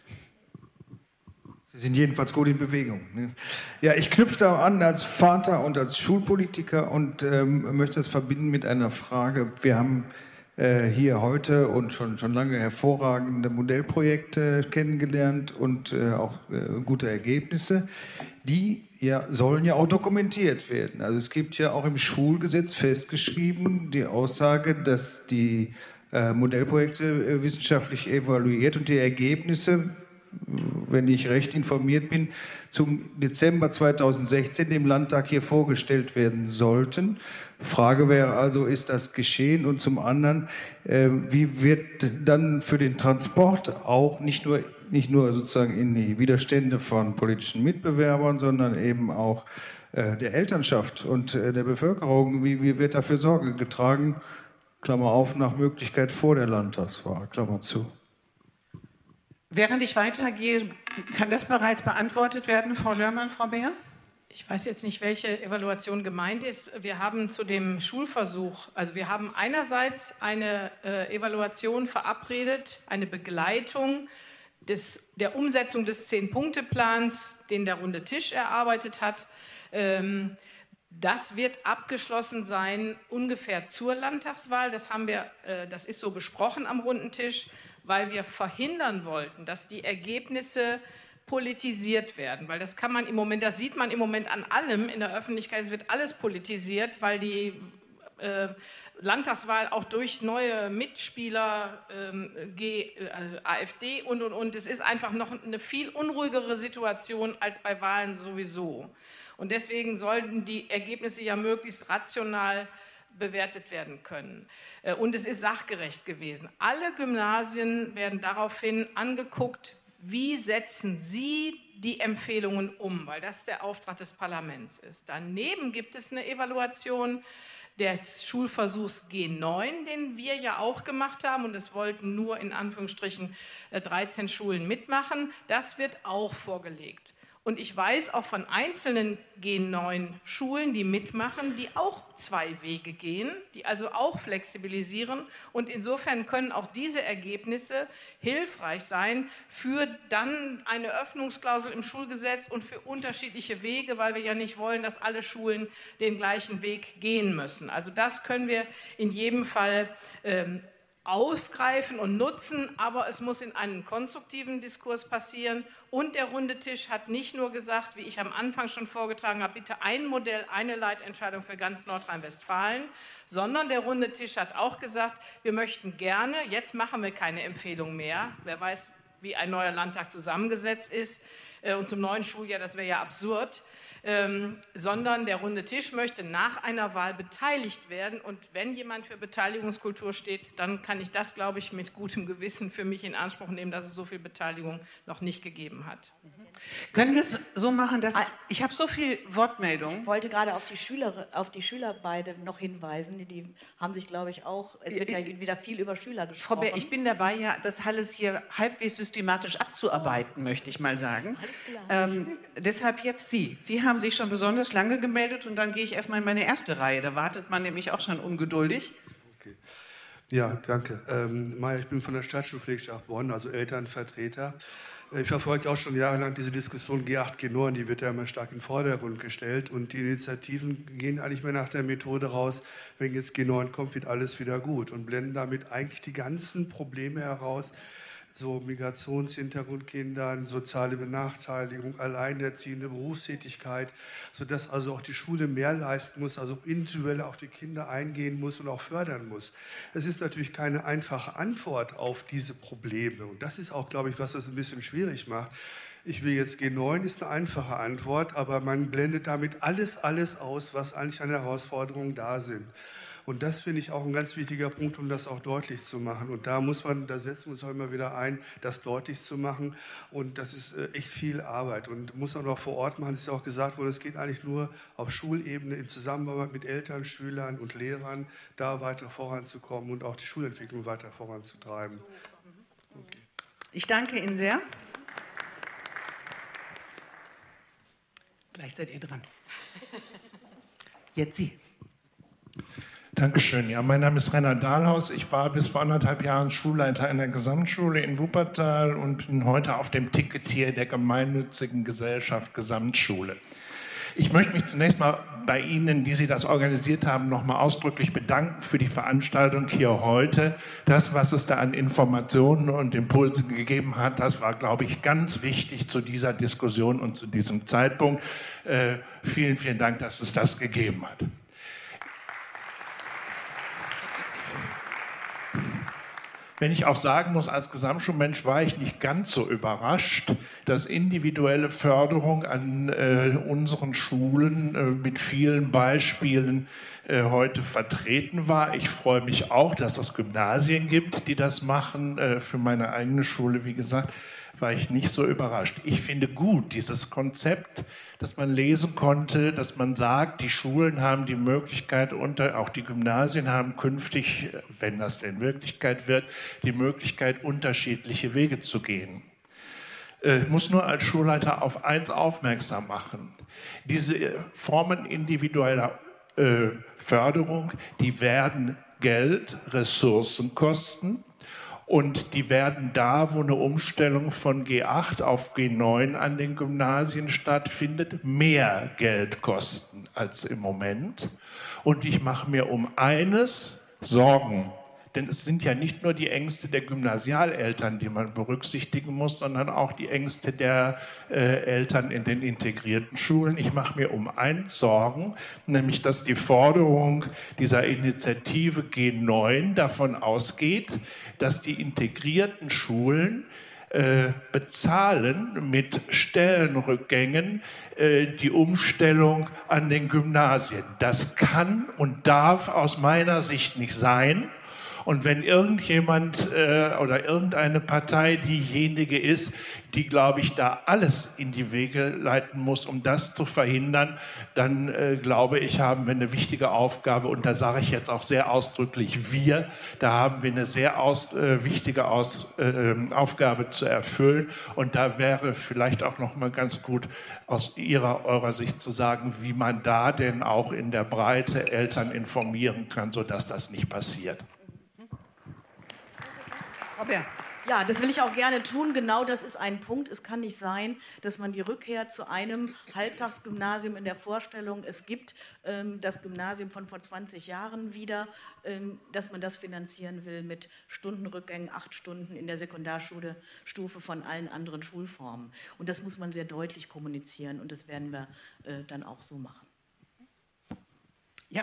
Sie sind jedenfalls gut in Bewegung. Ne? Ja, ich knüpfe da an als Vater und als Schulpolitiker und ähm, möchte das verbinden mit einer Frage. Wir haben äh, hier heute und schon, schon lange hervorragende Modellprojekte kennengelernt und äh, auch äh, gute Ergebnisse, die ja, sollen ja auch dokumentiert werden. Also es gibt ja auch im Schulgesetz festgeschrieben die Aussage, dass die äh, Modellprojekte äh, wissenschaftlich evaluiert und die Ergebnisse, wenn ich recht informiert bin, zum Dezember zweitausendsechzehn dem Landtag hier vorgestellt werden sollten. Frage wäre also, ist das geschehen? Und zum anderen, äh, wie wird dann für den Transport auch nicht nur, nicht nur sozusagen in die Widerstände von politischen Mitbewerbern, sondern eben auch äh, der Elternschaft und äh, der Bevölkerung, wie, wie wird dafür Sorge getragen? Klammer auf, nach Möglichkeit vor der Landtagswahl, Klammer zu. Während ich weitergehe, kann das bereits beantwortet werden, Frau Lörmann, Frau Beer? Ich weiß jetzt nicht, welche Evaluation gemeint ist. Wir haben zu dem Schulversuch, also wir haben einerseits eine äh, Evaluation verabredet, eine Begleitung des, der Umsetzung des Zehn-Punkte-Plans, den der Runde Tisch erarbeitet hat. Ähm, das wird abgeschlossen sein ungefähr zur Landtagswahl. Das haben wir, äh, das ist so besprochen am Runden Tisch, weil wir verhindern wollten, dass die Ergebnisse politisiert werden, weil das kann man im Moment, das sieht man im Moment an allem in der Öffentlichkeit, es wird alles politisiert, weil die äh, Landtagswahl auch durch neue Mitspieler, ähm, G, äh, AfD und und und, es ist einfach noch eine viel unruhigere Situation als bei Wahlen sowieso. Und deswegen sollten die Ergebnisse ja möglichst rational bewertet werden können. Und es ist sachgerecht gewesen. Alle Gymnasien werden daraufhin angeguckt, wie setzen Sie die Empfehlungen um, weil das der Auftrag des Parlaments ist. Daneben gibt es eine Evaluation des Schulversuchs G neun, den wir ja auch gemacht haben, und es wollten nur in Anführungsstrichen dreizehn Schulen mitmachen. Das wird auch vorgelegt. Und ich weiß auch von einzelnen G neun Schulen, die mitmachen, die auch zwei Wege gehen, die also auch flexibilisieren. Und insofern können auch diese Ergebnisse hilfreich sein für dann eine Öffnungsklausel im Schulgesetz und für unterschiedliche Wege, weil wir ja nicht wollen, dass alle Schulen den gleichen Weg gehen müssen. Also das können wir in jedem Fall ähm, aufgreifen und nutzen, aber es muss in einem konstruktiven Diskurs passieren. Und der Runde Tisch hat nicht nur gesagt, wie ich am Anfang schon vorgetragen habe, bitte ein Modell, eine Leitentscheidung für ganz Nordrhein-Westfalen, sondern der Runde Tisch hat auch gesagt, wir möchten gerne, jetzt machen wir keine Empfehlung mehr, wer weiß, wie ein neuer Landtag zusammengesetzt ist, und zum neuen Schuljahr, das wäre ja absurd, Ähm, sondern der Runde Tisch möchte nach einer Wahl beteiligt werden. Und wenn jemand für Beteiligungskultur steht, dann kann ich das, glaube ich, mit gutem Gewissen für mich in Anspruch nehmen, dass es so viel Beteiligung noch nicht gegeben hat. Mhm. Können wir es so machen, dass ich, ich habe so viel Wortmeldungen. Ich wollte gerade auf die Schüler, auf die Schüler beide noch hinweisen. Die, die haben sich, glaube ich, auch, es wird ja wieder viel über Schüler gesprochen. Frau Beer, ich bin dabei, ja, das alles hier halbwegs systematisch abzuarbeiten, möchte ich mal sagen. Alles klar. Ähm, deshalb jetzt Sie. Sie haben sich schon besonders lange gemeldet und dann gehe ich erstmal in meine erste Reihe. Da wartet man nämlich auch schon ungeduldig. Okay. Ja, danke. Ähm, Maja, ich bin von der Stadtschulpflegschaft Bonn, also Elternvertreter. Ich verfolge auch schon jahrelang diese Diskussion G acht, G neun, die wird ja immer stark in den Vordergrund gestellt und die Initiativen gehen eigentlich mehr nach der Methode raus, wenn jetzt G neun kommt, wird alles wieder gut und blenden damit eigentlich die ganzen Probleme heraus, so Migrationshintergrundkindern, soziale Benachteiligung, alleinerziehende Berufstätigkeit, sodass also auch die Schule mehr leisten muss, also individuell auf die Kinder eingehen muss und auch fördern muss. Es ist natürlich keine einfache Antwort auf diese Probleme und das ist auch, glaube ich, was das ein bisschen schwierig macht. Ich will jetzt G neun ist eine einfache Antwort, aber man blendet damit alles, alles aus, was eigentlich an Herausforderungen da sind. Und das finde ich auch ein ganz wichtiger Punkt, um das auch deutlich zu machen. Und da muss man, da setzen wir uns auch immer wieder ein, das deutlich zu machen. Und das ist echt viel Arbeit und muss man auch vor Ort machen. Es ist ja auch gesagt worden, es geht eigentlich nur auf Schulebene in Zusammenarbeit mit Eltern, Schülern und Lehrern, da weiter voranzukommen und auch die Schulentwicklung weiter voranzutreiben. Okay. Ich danke Ihnen sehr. Gleich seid ihr dran. Jetzt Sie. Dankeschön. Ja, mein Name ist Rainer Dahlhaus. Ich war bis vor anderthalb Jahren Schulleiter in der Gesamtschule in Wuppertal und bin heute auf dem Ticketier der gemeinnützigen Gesellschaft Gesamtschule. Ich möchte mich zunächst mal bei Ihnen, die Sie das organisiert haben, noch mal ausdrücklich bedanken für die Veranstaltung hier heute. Das, was es da an Informationen und Impulsen gegeben hat, das war, glaube ich, ganz wichtig zu dieser Diskussion und zu diesem Zeitpunkt. Äh, vielen, vielen Dank, dass es das gegeben hat. Wenn ich auch sagen muss, als Gesamtschulmensch war ich nicht ganz so überrascht, dass individuelle Förderung an äh, unseren Schulen äh, mit vielen Beispielen äh, heute vertreten war. Ich freue mich auch, dass es Gymnasien gibt, die das machen. Äh, für meine eigene Schule, wie gesagt, war ich nicht so überrascht. Ich finde gut dieses Konzept, dass man lesen konnte, dass man sagt, die Schulen haben die Möglichkeit, unter, auch die Gymnasien haben künftig, wenn das denn Wirklichkeit wird, die Möglichkeit, unterschiedliche Wege zu gehen. Ich muss nur als Schulleiter auf eins aufmerksam machen. Diese Formen individueller äh, Förderung, die werden Geld, Ressourcen kosten. Und die werden da, wo eine Umstellung von G acht auf G neun an den Gymnasien stattfindet, mehr Geld kosten als im Moment. Und ich mache mir um eines Sorgen. Denn es sind ja nicht nur die Ängste der Gymnasialeltern, die man berücksichtigen muss, sondern auch die Ängste der äh, Eltern in den integrierten Schulen. Ich mache mir um eins Sorgen, nämlich dass die Forderung dieser Initiative G neun davon ausgeht, dass die integrierten Schulen äh, bezahlen mit Stellenrückgängen äh, die Umstellung an den Gymnasien. Das kann und darf aus meiner Sicht nicht sein. Und wenn irgendjemand äh, oder irgendeine Partei diejenige ist, die, glaube ich, da alles in die Wege leiten muss, um das zu verhindern, dann äh, glaube ich, haben wir eine wichtige Aufgabe. Und da sage ich jetzt auch sehr ausdrücklich wir, da haben wir eine sehr aus, äh, wichtige aus, äh, Aufgabe zu erfüllen. Und da wäre vielleicht auch noch mal ganz gut aus Ihrer, eurer Sicht zu sagen, wie man da denn auch in der Breite Eltern informieren kann, sodass das nicht passiert. Ja, das will ich auch gerne tun. Genau das ist ein Punkt. Es kann nicht sein, dass man die Rückkehr zu einem Halbtagsgymnasium in der Vorstellung, es gibt ähm, das Gymnasium von vor zwanzig Jahren wieder, ähm, dass man das finanzieren will mit Stundenrückgängen, acht Stunden in der Sekundarschule, Stufe von allen anderen Schulformen. Und das muss man sehr deutlich kommunizieren und das werden wir äh, dann auch so machen. Ja.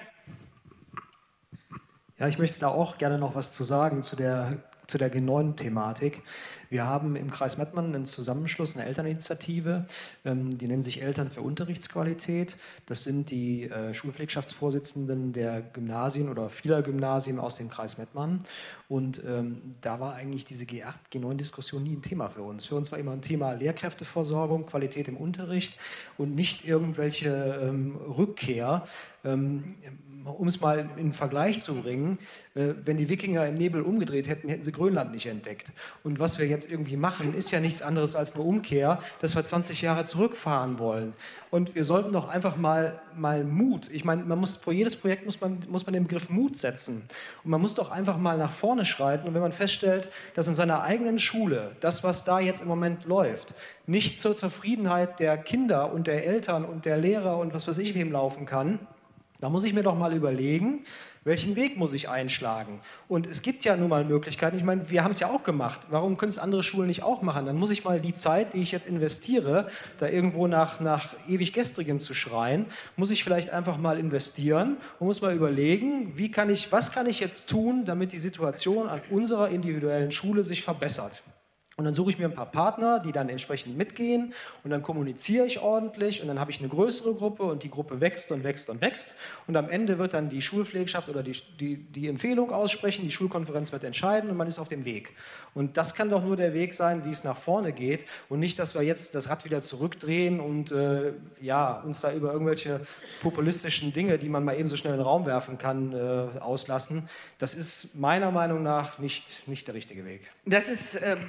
Ja, ich möchte da auch gerne noch was zu sagen zu der zu der G neun-Thematik. Wir haben im Kreis Mettmann einen Zusammenschluss, eine Elterninitiative, ähm, die nennen sich Eltern für Unterrichtsqualität. Das sind die äh, Schulpflegschaftsvorsitzenden der Gymnasien oder vieler Gymnasien aus dem Kreis Mettmann. Und ähm, da war eigentlich diese G acht, G neun-Diskussion nie ein Thema für uns. Für uns war immer ein Thema Lehrkräfteversorgung, Qualität im Unterricht und nicht irgendwelche ähm, Rückkehr. Ähm, um es mal in Vergleich zu bringen, äh, wenn die Wikinger im Nebel umgedreht hätten, hätten sie Grönland nicht entdeckt. Und was wir jetzt irgendwie machen, ist ja nichts anderes als eine Umkehr, dass wir zwanzig Jahre zurückfahren wollen. Und wir sollten doch einfach mal, mal Mut, ich meine, man muss, vor jedes Projekt muss man, muss man den Begriff Mut setzen. Und man muss doch einfach mal nach vorne schreiten. Und wenn man feststellt, dass in seiner eigenen Schule das, was da jetzt im Moment läuft, nicht zur Zufriedenheit der Kinder und der Eltern und der Lehrer und was weiß ich wem laufen kann, Da muss ich mir doch mal überlegen, welchen Weg muss ich einschlagen? Und es gibt ja nun mal Möglichkeiten. Ich meine, wir haben es ja auch gemacht. Warum können es andere Schulen nicht auch machen? Dann muss ich mal die Zeit, die ich jetzt investiere, da irgendwo nach, nach ewig Gestrigem zu schreien, muss ich vielleicht einfach mal investieren und muss mal überlegen, wie kann ich, was kann ich jetzt tun, damit die Situation an unserer individuellen Schule sich verbessert. Und dann suche ich mir ein paar Partner, die dann entsprechend mitgehen und dann kommuniziere ich ordentlich und dann habe ich eine größere Gruppe und die Gruppe wächst und wächst und wächst und am Ende wird dann die Schulpflegschaft oder die, die, die Empfehlung aussprechen, die Schulkonferenz wird entscheiden und man ist auf dem Weg. Und das kann doch nur der Weg sein, wie es nach vorne geht und nicht, dass wir jetzt das Rad wieder zurückdrehen und äh, ja, uns da über irgendwelche populistischen Dinge, die man mal eben so schnell in den Raum werfen kann, äh, auslassen. Das ist meiner Meinung nach nicht, nicht der richtige Weg. Das ist ähm,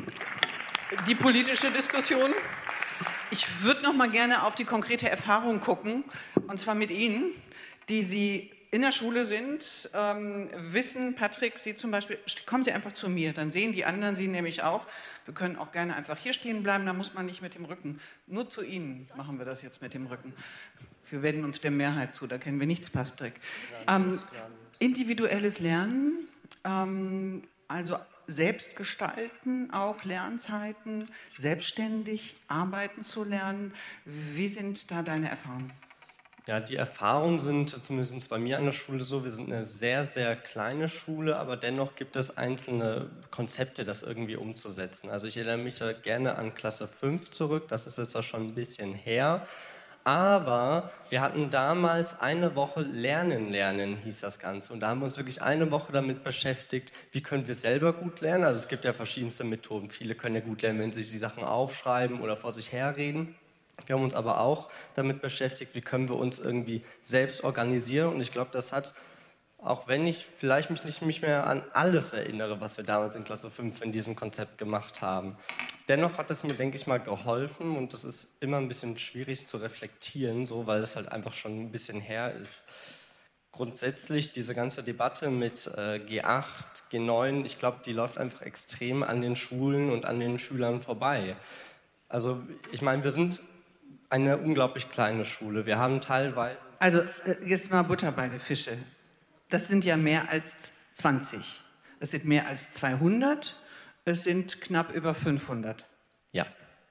die politische Diskussion. Ich würde noch mal gerne auf die konkrete Erfahrung gucken, und zwar mit Ihnen, die Sie in der Schule sind, ähm, wissen, Patrick, Sie zum Beispiel, kommen Sie einfach zu mir, dann sehen die anderen Sie nämlich auch. Wir können auch gerne einfach hier stehen bleiben, da muss man nicht mit dem Rücken. Nur zu Ihnen machen wir das jetzt mit dem Rücken. Wir wenden uns der Mehrheit zu, da kennen wir nichts, Patrick. Ähm, individuelles Lernen, ähm, also selbst gestalten, auch Lernzeiten, selbstständig arbeiten zu lernen. Wie sind da deine Erfahrungen? Ja, die Erfahrungen sind zumindest bei mir an der Schule so, wir sind eine sehr, sehr kleine Schule, aber dennoch gibt es einzelne Konzepte, das irgendwie umzusetzen. Also ich erinnere mich da gerne an Klasse fünf zurück, das ist jetzt auch schon ein bisschen her. Aber wir hatten damals eine Woche Lernen, Lernen hieß das Ganze. Und da haben wir uns wirklich eine Woche damit beschäftigt, wie können wir selber gut lernen. Also es gibt ja verschiedenste Methoden. Viele können ja gut lernen, wenn sie sich die Sachen aufschreiben oder vor sich herreden. Wir haben uns aber auch damit beschäftigt, wie können wir uns irgendwie selbst organisieren. Und ich glaube, das hat, auch wenn ich vielleicht mich nicht mehr an alles erinnere, was wir damals in Klasse fünf in diesem Konzept gemacht haben, dennoch hat es mir, denke ich mal, geholfen und das ist immer ein bisschen schwierig zu reflektieren, so, weil es halt einfach schon ein bisschen her ist. Grundsätzlich diese ganze Debatte mit äh, G acht, G neun, ich glaube, die läuft einfach extrem an den Schulen und an den Schülern vorbei. Also ich meine, wir sind eine unglaublich kleine Schule. Wir haben teilweise... Also jetzt mal Butter bei den Fische. Das sind ja mehr als zwanzig. Das sind mehr als zweihundert. Es sind knapp über fünfhundert. Ja,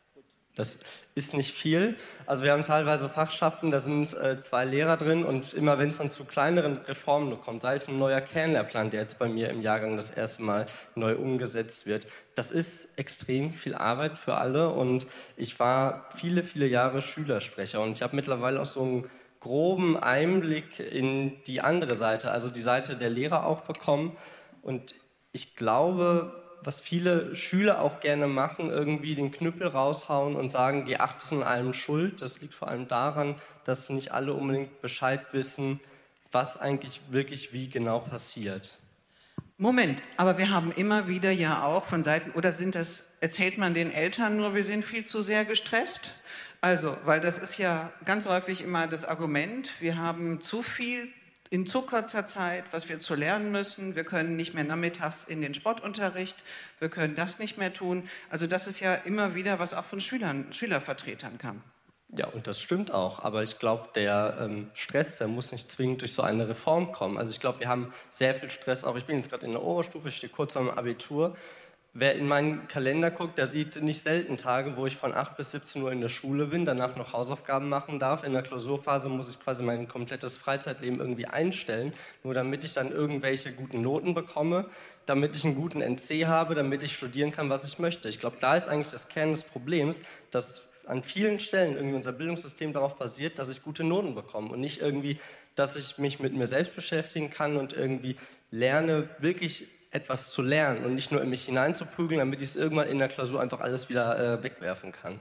das ist nicht viel. Also wir haben teilweise Fachschaften, da sind äh, zwei Lehrer drin und immer wenn es dann zu kleineren Reformen kommt, sei es ein neuer Kernlehrplan, der jetzt bei mir im Jahrgang das erste Mal neu umgesetzt wird, das ist extrem viel Arbeit für alle und ich war viele, viele Jahre Schülersprecher und ich habe mittlerweile auch so einen groben Einblick in die andere Seite, also die Seite der Lehrer auch bekommen und ich glaube, was viele Schüler auch gerne machen, irgendwie den Knüppel raushauen und sagen, G acht ist in allem schuld. Das liegt vor allem daran, dass nicht alle unbedingt Bescheid wissen, was eigentlich wirklich wie genau passiert. Moment, aber wir haben immer wieder ja auch von Seiten, oder sind das, erzählt man den Eltern nur, wir sind viel zu sehr gestresst? Also, weil das ist ja ganz häufig immer das Argument, wir haben zu viel in zu kurzer Zeit, was wir zu lernen müssen. Wir können nicht mehr nachmittags in den Sportunterricht, wir können das nicht mehr tun. Also das ist ja immer wieder, was auch von Schülern, Schülervertretern kam. Ja, und das stimmt auch, aber ich glaube, der ähm, Stress, der muss nicht zwingend durch so eine Reform kommen. Also ich glaube, wir haben sehr viel Stress, auch ich bin jetzt gerade in der Oberstufe, ich stehe kurz vor dem Abitur. Wer in meinen Kalender guckt, der sieht nicht selten Tage, wo ich von acht bis siebzehn Uhr in der Schule bin, danach noch Hausaufgaben machen darf. In der Klausurphase muss ich quasi mein komplettes Freizeitleben irgendwie einstellen, nur damit ich dann irgendwelche guten Noten bekomme, damit ich einen guten N C habe, damit ich studieren kann, was ich möchte. Ich glaube, da ist eigentlich das Kern des Problems, dass an vielen Stellen irgendwie unser Bildungssystem darauf basiert, dass ich gute Noten bekomme und nicht irgendwie, dass ich mich mit mir selbst beschäftigen kann und irgendwie lerne, wirklich etwas zu lernen und nicht nur in mich hineinzuprügeln, damit ich es irgendwann in der Klausur einfach alles wieder äh, wegwerfen kann.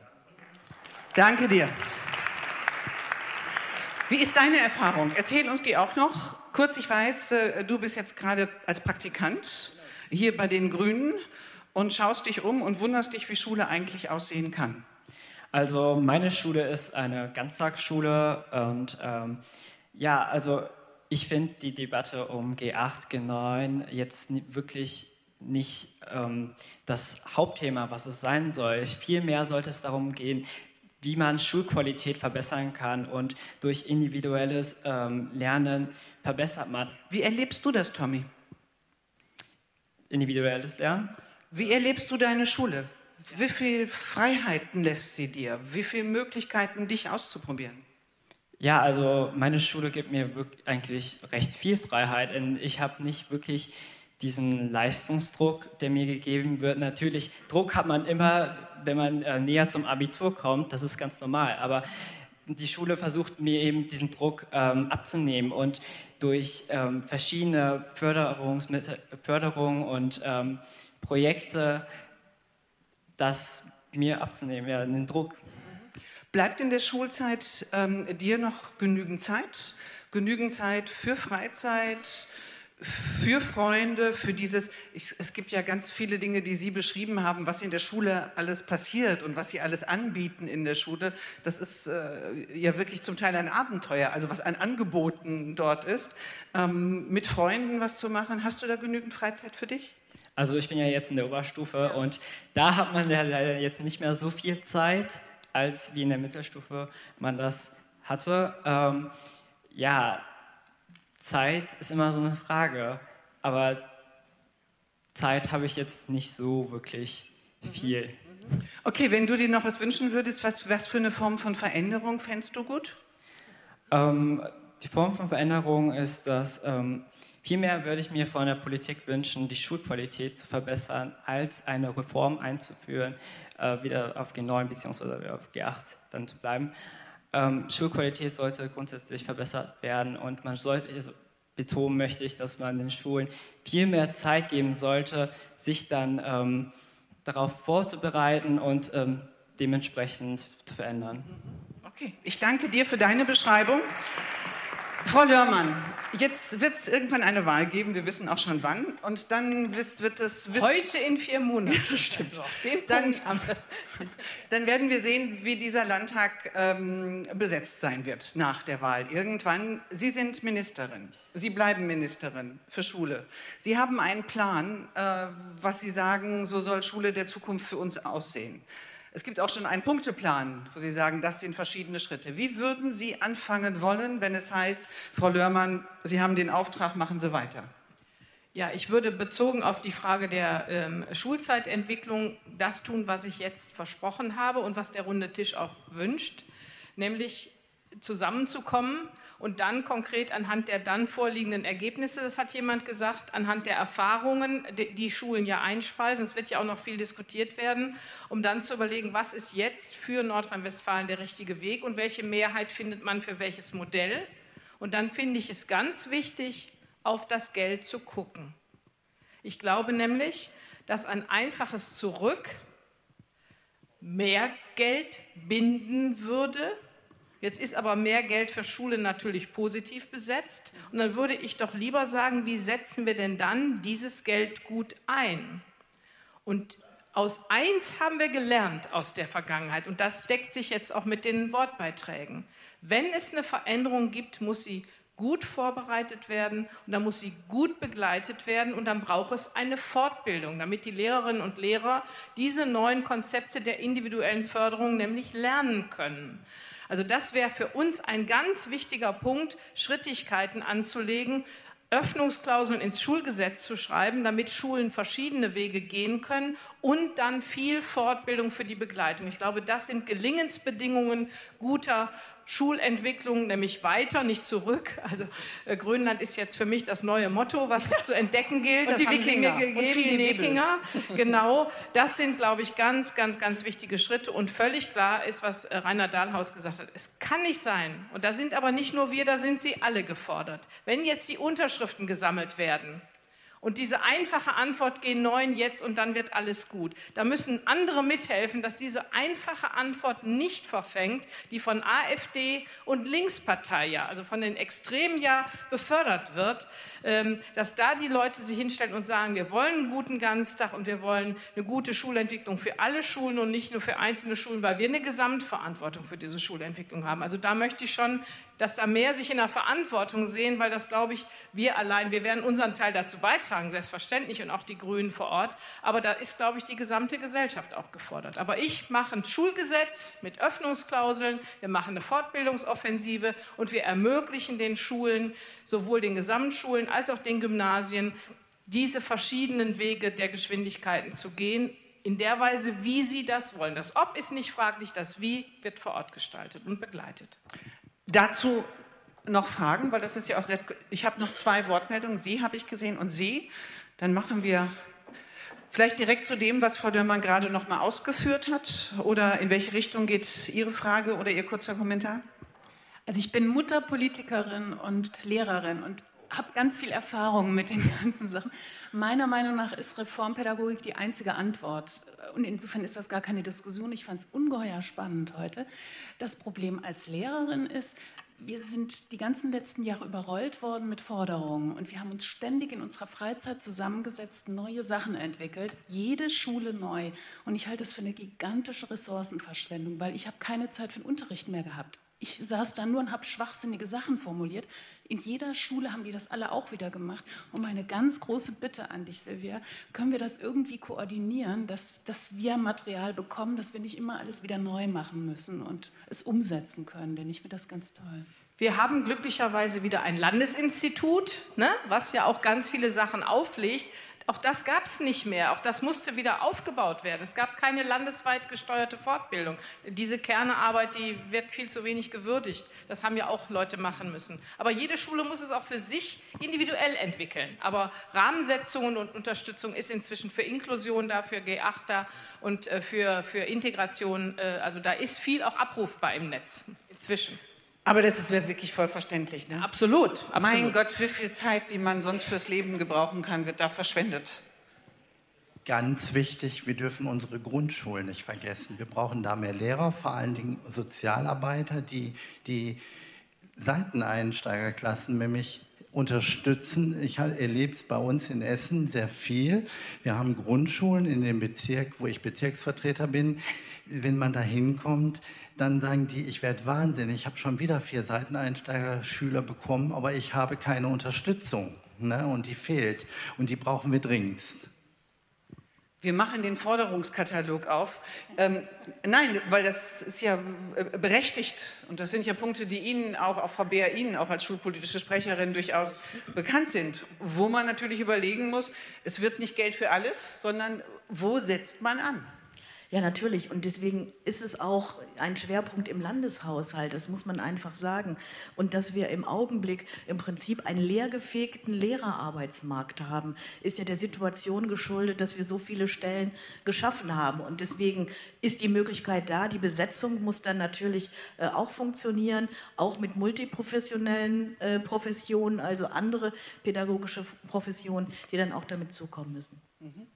Danke dir. Wie ist deine Erfahrung? Erzähl uns die auch noch. Kurz, ich weiß, äh, du bist jetzt gerade als Praktikant hier bei den Grünen und schaust dich um und wunderst dich, wie Schule eigentlich aussehen kann. Also meine Schule ist eine Ganztagsschule und ähm, ja, also ich finde die Debatte um G acht, G neun jetzt wirklich nicht ähm, das Hauptthema, was es sein soll. Vielmehr sollte es darum gehen, wie man Schulqualität verbessern kann und durch individuelles ähm, Lernen verbessert man. Wie erlebst du das, Tommy? Individuelles Lernen? Wie erlebst du deine Schule? Wie viele Freiheiten lässt sie dir? Wie viele Möglichkeiten, dich auszuprobieren? Ja, also meine Schule gibt mir wirklich eigentlich recht viel Freiheit. Und ich habe nicht wirklich diesen Leistungsdruck, der mir gegeben wird. Natürlich, Druck hat man immer, wenn man äh, näher zum Abitur kommt, das ist ganz normal. Aber die Schule versucht mir eben diesen Druck ähm, abzunehmen und durch ähm, verschiedene Förderungsmittel, Förderungen und ähm, Projekte das mir abzunehmen, ja, den Druck. Bleibt in der Schulzeit ähm, dir noch genügend Zeit? Genügend Zeit für Freizeit, für Freunde, für dieses, ich, es gibt ja ganz viele Dinge, die Sie beschrieben haben, was in der Schule alles passiert und was Sie alles anbieten in der Schule. Das ist äh, ja wirklich zum Teil ein Abenteuer, also was an Angeboten dort ist. Ähm, mit Freunden was zu machen, hast du da genügend Freizeit für dich? Also ich bin ja jetzt in der Oberstufe und da hat man ja leider jetzt nicht mehr so viel Zeit, als wie in der Mittelstufe man das hatte. Ähm, ja, Zeit ist immer so eine Frage, aber Zeit habe ich jetzt nicht so wirklich viel. Okay, wenn du dir noch was wünschen würdest, was, was für eine Form von Veränderung fändest du gut? Ähm, die Form von Veränderung ist, dass ähm, vielmehr würde ich mir von der Politik wünschen, die Schulqualität zu verbessern, als eine Reform einzuführen, äh, wieder auf G neun bzw. auf G acht dann zu bleiben. Ähm, Schulqualität sollte grundsätzlich verbessert werden und man sollte, also betonen möchte ich, dass man den Schulen viel mehr Zeit geben sollte, sich dann ähm, darauf vorzubereiten und ähm, dementsprechend zu verändern. Okay, ich danke dir für deine Beschreibung. Frau Lörmann, jetzt wird es irgendwann eine Wahl geben, wir wissen auch schon wann, und dann wird es... Heute in vier Monaten. Ja, stimmt. Also auf den dann, Punkt haben wir. Dann werden wir sehen, wie dieser Landtag ähm, besetzt sein wird nach der Wahl. Irgendwann, Sie sind Ministerin, Sie bleiben Ministerin für Schule. Sie haben einen Plan, äh, was Sie sagen, so soll Schule der Zukunft für uns aussehen. Es gibt auch schon einen Punkteplan, wo Sie sagen, das sind verschiedene Schritte. Wie würden Sie anfangen wollen, wenn es heißt, Frau Lörmann, Sie haben den Auftrag, machen Sie weiter? Ja, ich würde bezogen auf die Frage der ähm, Schulzeitentwicklung das tun, was ich jetzt versprochen habe und was der runde Tisch auch wünscht, nämlich zusammenzukommen und dann konkret anhand der dann vorliegenden Ergebnisse, das hat jemand gesagt, anhand der Erfahrungen, die, die Schulen ja einspeisen, es wird ja auch noch viel diskutiert werden, um dann zu überlegen, was ist jetzt für Nordrhein-Westfalen der richtige Weg und welche Mehrheit findet man für welches Modell. Und dann finde ich es ganz wichtig, auf das Geld zu gucken. Ich glaube nämlich, dass ein einfaches Zurück mehr Geld binden würde. Jetzt ist aber mehr Geld für Schule natürlich positiv besetzt. Und dann würde ich doch lieber sagen, wie setzen wir denn dann dieses Geld gut ein? Und aus eins haben wir gelernt aus der Vergangenheit. Und das deckt sich jetzt auch mit den Wortbeiträgen. Wenn es eine Veränderung gibt, muss sie gut vorbereitet werden und dann muss sie gut begleitet werden und dann braucht es eine Fortbildung, damit die Lehrerinnen und Lehrer diese neuen Konzepte der individuellen Förderung nämlich lernen können. Also das wäre für uns ein ganz wichtiger Punkt, Schrittigkeiten anzulegen, Öffnungsklauseln ins Schulgesetz zu schreiben, damit Schulen verschiedene Wege gehen können und dann viel Fortbildung für die Begleitung. Ich glaube, das sind Gelingensbedingungen guter Schulentwicklung, nämlich weiter, nicht zurück. Also äh, Grönland ist jetzt für mich das neue Motto, was es zu entdecken gilt. Und das die haben Wikinger. Sie mir gegeben, Und viel die Nebel. Wikinger. Genau, das sind, glaube ich, ganz, ganz, ganz wichtige Schritte. Und völlig klar ist, was äh, Rainer Dahlhaus gesagt hat, es kann nicht sein, und da sind aber nicht nur wir, da sind Sie alle gefordert, wenn jetzt die Unterschriften gesammelt werden, und diese einfache Antwort, G neun jetzt und dann wird alles gut. Da müssen andere mithelfen, dass diese einfache Antwort nicht verfängt, die von AfD und Linkspartei, ja, also von den Extremen ja befördert wird, ähm, dass da die Leute sich hinstellen und sagen, wir wollen einen guten Ganztag und wir wollen eine gute Schulentwicklung für alle Schulen und nicht nur für einzelne Schulen, weil wir eine Gesamtverantwortung für diese Schulentwicklung haben. Also da möchte ich schon, dass da mehr sich in der Verantwortung sehen, weil das, glaube ich, wir allein, wir werden unseren Teil dazu beitragen, beitragen, selbstverständlich, und auch die Grünen vor Ort. Aber da ist, glaube ich, die gesamte Gesellschaft auch gefordert. Aber ich mache ein Schulgesetz mit Öffnungsklauseln, wir machen eine Fortbildungsoffensive und wir ermöglichen den Schulen, sowohl den Gesamtschulen als auch den Gymnasien, diese verschiedenen Wege der Geschwindigkeiten zu gehen, in der Weise, wie sie das wollen. Das Ob ist nicht fraglich, das Wie wird vor Ort gestaltet und begleitet. Dazu noch Fragen, weil das ist ja auch... Ich habe noch zwei Wortmeldungen. Sie habe ich gesehen und Sie. Dann machen wir vielleicht direkt zu dem, was Frau Dörmann gerade noch mal ausgeführt hat. Oder in welche Richtung geht Ihre Frage oder Ihr kurzer Kommentar? Also ich bin Mutter, Politikerin und Lehrerin und habe ganz viel Erfahrung mit den ganzen Sachen. Meiner Meinung nach ist Reformpädagogik die einzige Antwort. Und insofern ist das gar keine Diskussion. Ich fand es ungeheuer spannend heute. Das Problem als Lehrerin ist, wir sind die ganzen letzten Jahre überrollt worden mit Forderungen und wir haben uns ständig in unserer Freizeit zusammengesetzt, neue Sachen entwickelt, jede Schule neu. Und ich halte das für eine gigantische Ressourcenverschwendung, weil ich habe keine Zeit für den Unterricht mehr gehabt. Ich saß da nur und habe schwachsinnige Sachen formuliert. In jeder Schule haben die das alle auch wieder gemacht. Und meine ganz große Bitte an dich, Silvia, können wir das irgendwie koordinieren, dass, dass wir Material bekommen, dass wir nicht immer alles wieder neu machen müssen und es umsetzen können, denn ich finde das ganz toll. Wir haben glücklicherweise wieder ein Landesinstitut, ne, was ja auch ganz viele Sachen auflegt. Auch das gab es nicht mehr, auch das musste wieder aufgebaut werden. Es gab keine landesweit gesteuerte Fortbildung. Diese Kernearbeit, die wird viel zu wenig gewürdigt. Das haben ja auch Leute machen müssen. Aber jede Schule muss es auch für sich individuell entwickeln. Aber Rahmensetzungen und Unterstützung ist inzwischen für Inklusion da, für G acht da und für, für Integration. Also da ist viel auch abrufbar im Netz inzwischen. Aber das ist wirklich voll verständlich, ne? Absolut, absolut. Mein Gott, wie viel Zeit, die man sonst fürs Leben gebrauchen kann, wird da verschwendet. Ganz wichtig, wir dürfen unsere Grundschulen nicht vergessen. Wir brauchen da mehr Lehrer, vor allen Dingen Sozialarbeiter, die die Seiteneinsteigerklassen nämlich unterstützen. Ich erlebe es bei uns in Essen sehr viel. Wir haben Grundschulen in dem Bezirk, wo ich Bezirksvertreter bin. Wenn man da hinkommt, dann sagen die, ich werde wahnsinnig, ich habe schon wieder vier Seiteneinsteiger-Schüler bekommen, aber ich habe keine Unterstützung, ne? Und die fehlt und die brauchen wir dringendst. Wir machen den Forderungskatalog auf. Ähm, nein, weil das ist ja berechtigt und das sind ja Punkte, die Ihnen auch, auch Frau Beer, Ihnen auch als schulpolitische Sprecherin durchaus bekannt sind, wo man natürlich überlegen muss, es wird nicht Geld für alles, sondern wo setzt man an? Ja, natürlich. Und deswegen ist es auch ein Schwerpunkt im Landeshaushalt, das muss man einfach sagen. Und dass wir im Augenblick im Prinzip einen leergefegten Lehrerarbeitsmarkt haben, ist ja der Situation geschuldet, dass wir so viele Stellen geschaffen haben. Und deswegen ist die Möglichkeit da, die Besetzung muss dann natürlich äh, auch funktionieren, auch mit multiprofessionellen äh, Professionen, also andere pädagogische Professionen, die dann auch damit zukommen müssen. Mhm.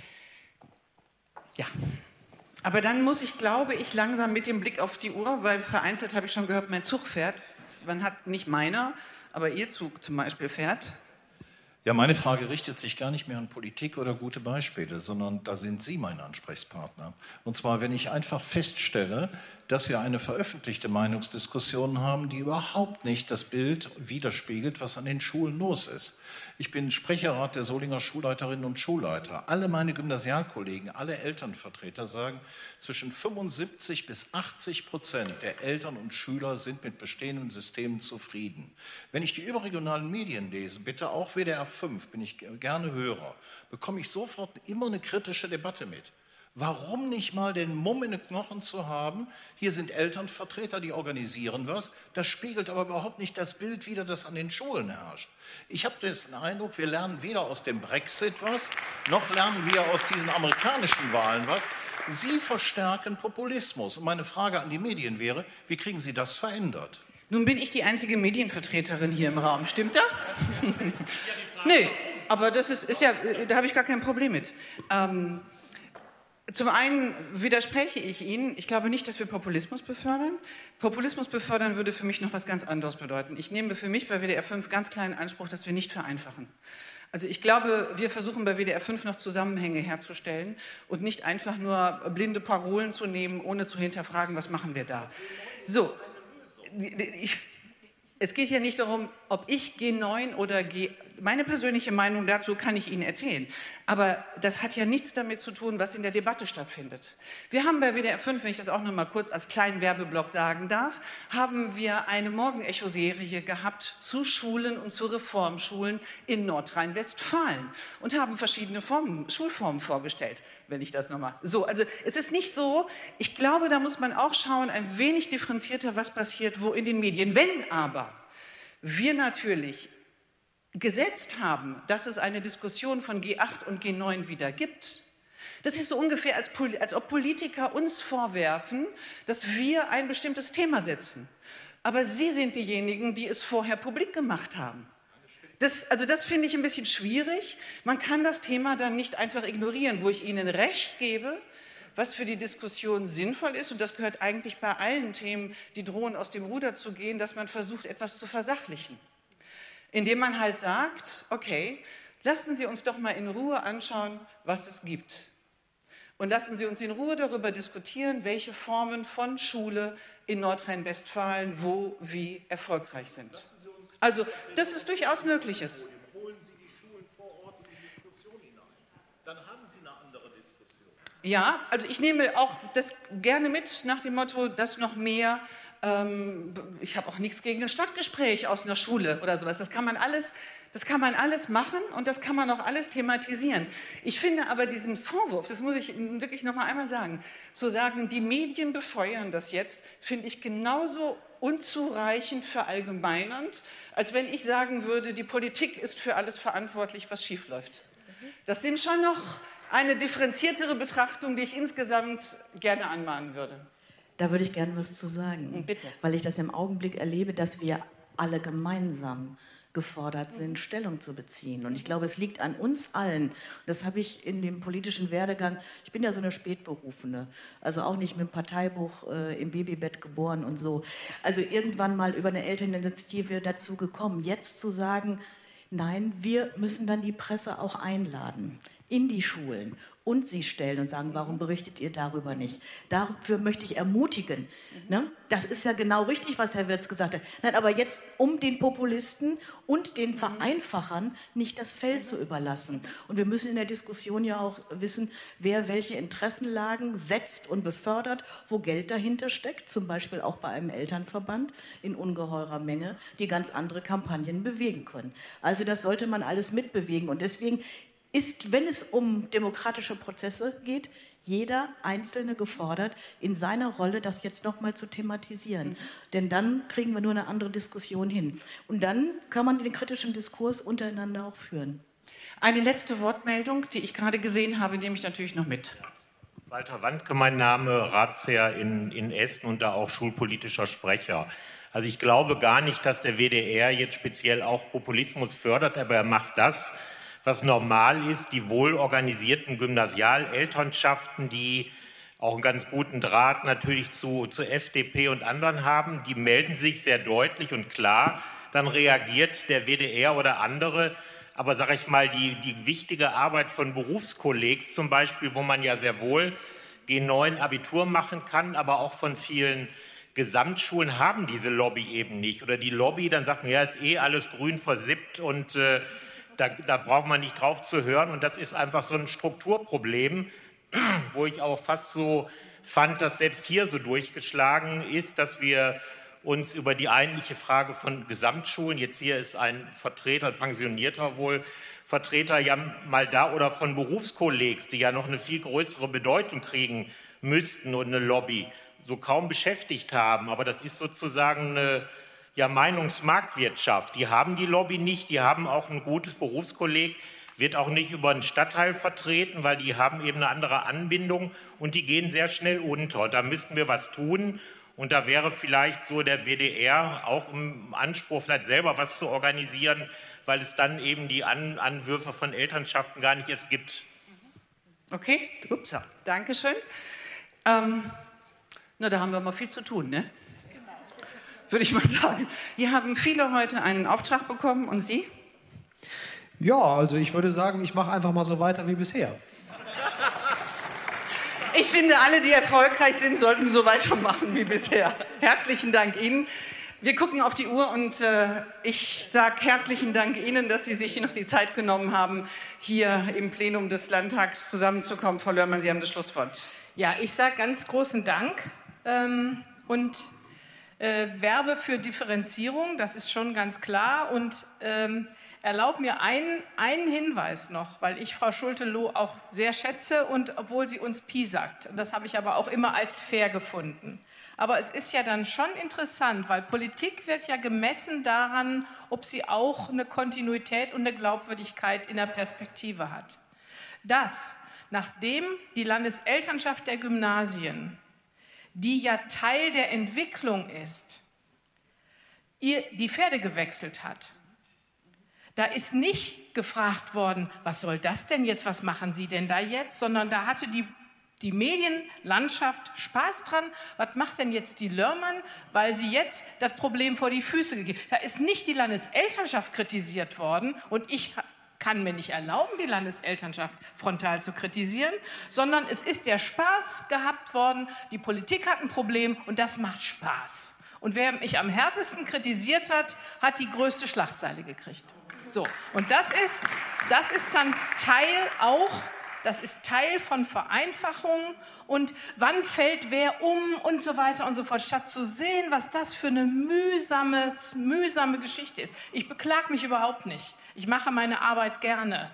Ja. Aber dann muss ich, glaube ich, langsam mit dem Blick auf die Uhr, weil vereinzelt habe ich schon gehört, mein Zug fährt. Man hat nicht meiner, aber Ihr Zug zum Beispiel fährt. Ja, meine Frage richtet sich gar nicht mehr an Politik oder gute Beispiele, sondern da sind Sie mein Ansprechpartner. Und zwar, wenn ich einfach feststelle, dass wir eine veröffentlichte Meinungsdiskussion haben, die überhaupt nicht das Bild widerspiegelt, was an den Schulen los ist. Ich bin Sprecherrat der Solinger Schulleiterinnen und Schulleiter. Alle meine Gymnasialkollegen, alle Elternvertreter sagen, zwischen fünfundsiebzig bis achtzig Prozent der Eltern und Schüler sind mit bestehenden Systemen zufrieden. Wenn ich die überregionalen Medien lese, bitte auch W D R fünf, bin ich gerne Hörer, bekomme ich sofort immer eine kritische Debatte mit. Warum nicht mal den Mumm in den Knochen zu haben, hier sind Elternvertreter, die organisieren was, das spiegelt aber überhaupt nicht das Bild wider, das an den Schulen herrscht. Ich habe den Eindruck, wir lernen weder aus dem Brexit was, noch lernen wir aus diesen amerikanischen Wahlen was. Sie verstärken Populismus. Und meine Frage an die Medien wäre, wie kriegen Sie das verändert? Nun bin ich die einzige Medienvertreterin hier im Raum, stimmt das? Nee, aber das ist, ist ja, da habe ich gar kein Problem mit. Ähm, Zum einen widerspreche ich Ihnen, ich glaube nicht, dass wir Populismus befördern. Populismus befördern würde für mich noch was ganz anderes bedeuten. Ich nehme für mich bei W D R fünf ganz klar in Anspruch, dass wir nicht vereinfachen. Also ich glaube, wir versuchen bei W D R fünf noch Zusammenhänge herzustellen und nicht einfach nur blinde Parolen zu nehmen, ohne zu hinterfragen, was machen wir da. So, ich, es geht ja nicht darum, ob ich G neun oder G... Meine persönliche Meinung dazu kann ich Ihnen erzählen. Aber das hat ja nichts damit zu tun, was in der Debatte stattfindet. Wir haben bei W D R fünf, wenn ich das auch noch mal kurz als kleinen Werbeblock sagen darf, haben wir eine Morgenecho-Serie gehabt zu Schulen und zu Reformschulen in Nordrhein-Westfalen und haben verschiedene Formen, Schulformen vorgestellt. Wenn ich das nochmal... So, also es ist nicht so, ich glaube, da muss man auch schauen, ein wenig differenzierter, was passiert wo in den Medien. Wenn aber wir natürlich gesetzt haben, dass es eine Diskussion von G acht und G neun wieder gibt, das ist so ungefähr, als, als ob Politiker uns vorwerfen, dass wir ein bestimmtes Thema setzen. Aber Sie sind diejenigen, die es vorher publik gemacht haben. Das, also das finde ich ein bisschen schwierig. Man kann das Thema dann nicht einfach ignorieren, wo ich Ihnen recht gebe, was für die Diskussion sinnvoll ist. Und das gehört eigentlich bei allen Themen, die drohen aus dem Ruder zu gehen, dass man versucht, etwas zu versachlichen. Indem man halt sagt, okay, lassen Sie uns doch mal in Ruhe anschauen, was es gibt. Und lassen Sie uns in Ruhe darüber diskutieren, welche Formen von Schule in Nordrhein-Westfalen wo, wie erfolgreich sind. Also, dass es durchaus möglich ist. Holen Sie die Schulen vor Ort in die Diskussion hinein. Dann haben Sie eine andere Diskussion. Ja, also ich nehme auch das gerne mit nach dem Motto, dass noch mehr... Ich habe auch nichts gegen ein Stadtgespräch aus einer Schule oder sowas. Das kann man alles, das kann man alles machen und das kann man auch alles thematisieren. Ich finde aber diesen Vorwurf, das muss ich wirklich noch mal einmal sagen, zu sagen, die Medien befeuern das jetzt, finde ich genauso unzureichend verallgemeinernd, als wenn ich sagen würde, die Politik ist für alles verantwortlich, was schiefläuft. Das sind schon noch eine differenziertere Betrachtung, die ich insgesamt gerne anmahnen würde. Da würde ich gerne was zu sagen, Bitte. Weil ich das im Augenblick erlebe, dass wir alle gemeinsam gefordert sind, Stellung zu beziehen. Und ich glaube, es liegt an uns allen. Das habe ich in dem politischen Werdegang, ich bin ja so eine Spätberufene, also auch nicht mit dem Parteibuch äh, im Babybett geboren und so. Also irgendwann mal über eine Elterninitiative dazu gekommen, jetzt zu sagen, nein, wir müssen dann die Presse auch einladen in die Schulen und sie stellen und sagen, warum berichtet ihr darüber nicht? Dafür möchte ich ermutigen. Ne? Das ist ja genau richtig, was Herr Wirtz gesagt hat. Nein, aber jetzt, um den Populisten und den Vereinfachern nicht das Feld zu überlassen. Und wir müssen in der Diskussion ja auch wissen, wer welche Interessenlagen setzt und befördert, wo Geld dahinter steckt, zum Beispiel auch bei einem Elternverband in ungeheurer Menge, die ganz andere Kampagnen bewegen können. Also das sollte man alles mitbewegen. Und deswegen ist, wenn es um demokratische Prozesse geht, jeder Einzelne gefordert, in seiner Rolle das jetzt nochmal zu thematisieren. Mhm. Denn dann kriegen wir nur eine andere Diskussion hin. Und dann kann man den kritischen Diskurs untereinander auch führen. Eine letzte Wortmeldung, die ich gerade gesehen habe, nehme ich natürlich noch mit. Walter Wandke, mein Name, Ratsherr in, in Essen und da auch schulpolitischer Sprecher. Also ich glaube gar nicht, dass der W D R jetzt speziell auch Populismus fördert, aber er macht das, was normal ist, die wohlorganisierten Gymnasialelternschaften, die auch einen ganz guten Draht natürlich zu, zu F D P und anderen haben, die melden sich sehr deutlich und klar, dann reagiert der W D R oder andere. Aber sage ich mal, die, die wichtige Arbeit von Berufskollegs zum Beispiel, wo man ja sehr wohl G neun Abitur machen kann, aber auch von vielen Gesamtschulen haben diese Lobby eben nicht. Oder die Lobby, dann sagt man, ja, ist eh alles grün versippt und äh, Da, da braucht man nicht drauf zu hören und das ist einfach so ein Strukturproblem, wo ich auch fast so fand, dass selbst hier so durchgeschlagen ist, dass wir uns über die eigentliche Frage von Gesamtschulen, jetzt hier ist ein Vertreter, pensionierter wohl, Vertreter ja mal da oder von Berufskollegs, die ja noch eine viel größere Bedeutung kriegen müssten und eine Lobby, so kaum beschäftigt haben, aber das ist sozusagen eine ja, Meinungsmarktwirtschaft. Die haben die Lobby nicht, die haben auch ein gutes Berufskolleg, wird auch nicht über einen Stadtteil vertreten, weil die haben eben eine andere Anbindung und die gehen sehr schnell unter. Da müssten wir was tun und da wäre vielleicht so der W D R auch im Anspruch, vielleicht selber was zu organisieren, weil es dann eben die An Anwürfe von Elternschaften gar nicht erst gibt. Okay, upsa, danke schön. Ähm, na, da haben wir mal viel zu tun, ne? Würde ich mal sagen. Hier haben viele heute einen Auftrag bekommen und Sie? Ja, also ich würde sagen, ich mache einfach mal so weiter wie bisher. Ich finde, alle, die erfolgreich sind, sollten so weitermachen wie bisher. Herzlichen Dank Ihnen. Wir gucken auf die Uhr und äh, ich sage herzlichen Dank Ihnen, dass Sie sich noch die Zeit genommen haben, hier im Plenum des Landtags zusammenzukommen. Frau Lörmann, Sie haben das Schlusswort. Ja, ich sage ganz großen Dank ähm, und äh, werbe für Differenzierung, das ist schon ganz klar. Und ähm, erlaube mir einen, einen Hinweis noch, weil ich Frau Schulte-Loh auch sehr schätze und obwohl sie uns Pi sagt. Das habe ich aber auch immer als fair gefunden. Aber es ist ja dann schon interessant, weil Politik wird ja gemessen daran, ob sie auch eine Kontinuität und eine Glaubwürdigkeit in der Perspektive hat. Dass, nachdem die Landeselternschaft der Gymnasien, die ja Teil der Entwicklung ist, ihr die Pferde gewechselt hat, da ist nicht gefragt worden, was soll das denn jetzt, was machen Sie denn da jetzt, sondern da hatte die Die Medienlandschaft Spaß dran, was macht denn jetzt die Lörmann, weil sie jetzt das Problem vor die Füße gegeben hat. Da ist nicht die Landeselternschaft kritisiert worden und ich kann mir nicht erlauben, die Landeselternschaft frontal zu kritisieren, sondern es ist der Spaß gehabt worden, die Politik hat ein Problem und das macht Spaß. Und wer mich am härtesten kritisiert hat, hat die größte Schlagzeile gekriegt. So, und das ist, das ist dann Teil auch Das ist Teil von Vereinfachungen und wann fällt wer um und so weiter und so fort, statt zu sehen, was das für eine mühsame, mühsame Geschichte ist. Ich beklage mich überhaupt nicht. Ich mache meine Arbeit gerne.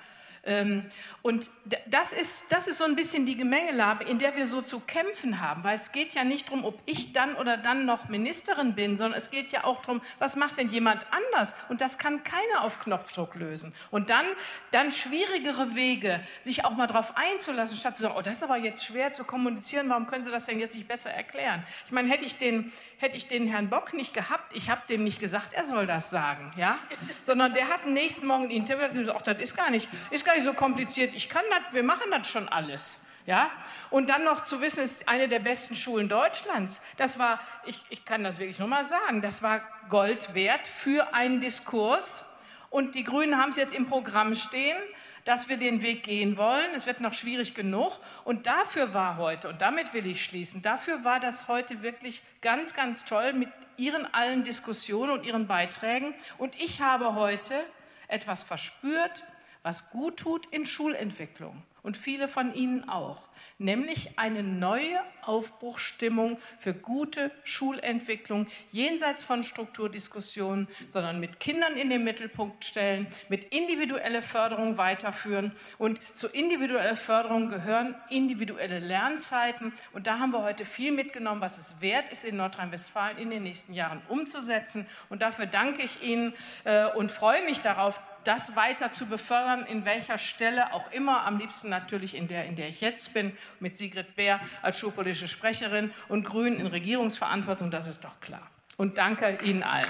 Und das ist, das ist so ein bisschen die Gemengelage, in der wir so zu kämpfen haben, weil es geht ja nicht darum, ob ich dann oder dann noch Ministerin bin, sondern es geht ja auch darum, was macht denn jemand anders? Und das kann keiner auf Knopfdruck lösen. Und dann, dann schwierigere Wege, sich auch mal darauf einzulassen, statt zu sagen, oh, das ist aber jetzt schwer zu kommunizieren, warum können Sie das denn jetzt nicht besser erklären? Ich meine, hätte ich den, hätte ich den Herrn Bock nicht gehabt, ich habe dem nicht gesagt, er soll das sagen, ja? Sondern der hat am nächsten Morgen ein Interview und gesagt, ach, das ist gar nicht, ist gar nicht so kompliziert, ich kann das, wir machen das schon alles. Ja? Und dann noch zu wissen, es ist eine der besten Schulen Deutschlands. Das war, ich, ich kann das wirklich nur mal sagen, das war Gold wert für einen Diskurs. Und die Grünen haben es jetzt im Programm stehen, dass wir den Weg gehen wollen. Es wird noch schwierig genug. Und dafür war heute, und damit will ich schließen, dafür war das heute wirklich ganz, ganz toll mit Ihren allen Diskussionen und Ihren Beiträgen. Und ich habe heute etwas verspürt, was gut tut in Schulentwicklung und viele von Ihnen auch, nämlich eine neue Aufbruchsstimmung für gute Schulentwicklung, jenseits von Strukturdiskussionen, sondern mit Kindern in den Mittelpunkt stellen, mit individueller Förderung weiterführen. Und zu individueller Förderung gehören individuelle Lernzeiten. Und da haben wir heute viel mitgenommen, was es wert ist, in Nordrhein-Westfalen in den nächsten Jahren umzusetzen. Und dafür danke ich Ihnen äh, und freue mich darauf, das weiter zu befördern, in welcher Stelle auch immer, am liebsten natürlich in der, in der ich jetzt bin, mit Sigrid Beer als schulpolitische Sprecherin und Grünen in Regierungsverantwortung, das ist doch klar. Und danke Ihnen allen.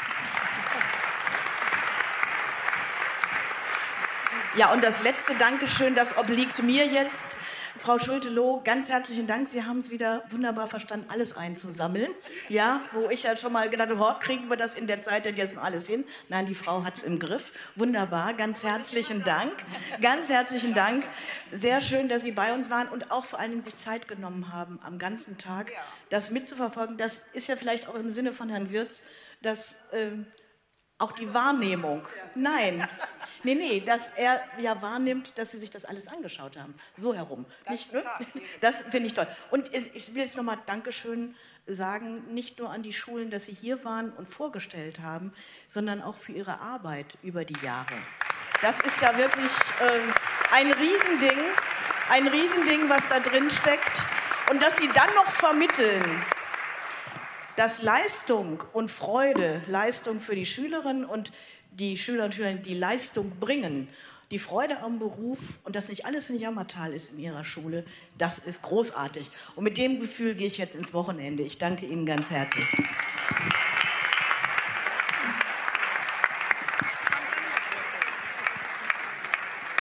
Ja, und das letzte Dankeschön, das obliegt mir jetzt. Frau Schulte-Loh, ganz herzlichen Dank. Sie haben es wieder wunderbar verstanden, alles einzusammeln. Ja, wo ich ja schon mal gedacht habe, oh, kriegen wir das in der Zeit denn jetzt noch alles hin? Nein, die Frau hat es im Griff. Wunderbar, ganz herzlichen Dank. Ganz herzlichen Dank. Sehr schön, dass Sie bei uns waren und auch vor allen Dingen sich Zeit genommen haben, am ganzen Tag das mitzuverfolgen. Das ist ja vielleicht auch im Sinne von Herrn Wirz, dass äh, auch die Wahrnehmung, nein, nee, nee, dass er ja wahrnimmt, dass Sie sich das alles angeschaut haben. So herum. Das, nicht, ne? Das finde ich toll. Und ich will jetzt nochmal Dankeschön sagen, nicht nur an die Schulen, dass Sie hier waren und vorgestellt haben, sondern auch für Ihre Arbeit über die Jahre. Das ist ja wirklich äh, ein Riesending, ein Riesending, was da drin steckt. Und dass Sie dann noch vermitteln, dass Leistung und Freude, Leistung für die Schülerinnen und die Schüler und Schülerinnen, die Leistung bringen, die Freude am Beruf und dass nicht alles ein Jammertal ist in Ihrer Schule, das ist großartig. Und mit dem Gefühl gehe ich jetzt ins Wochenende. Ich danke Ihnen ganz herzlich.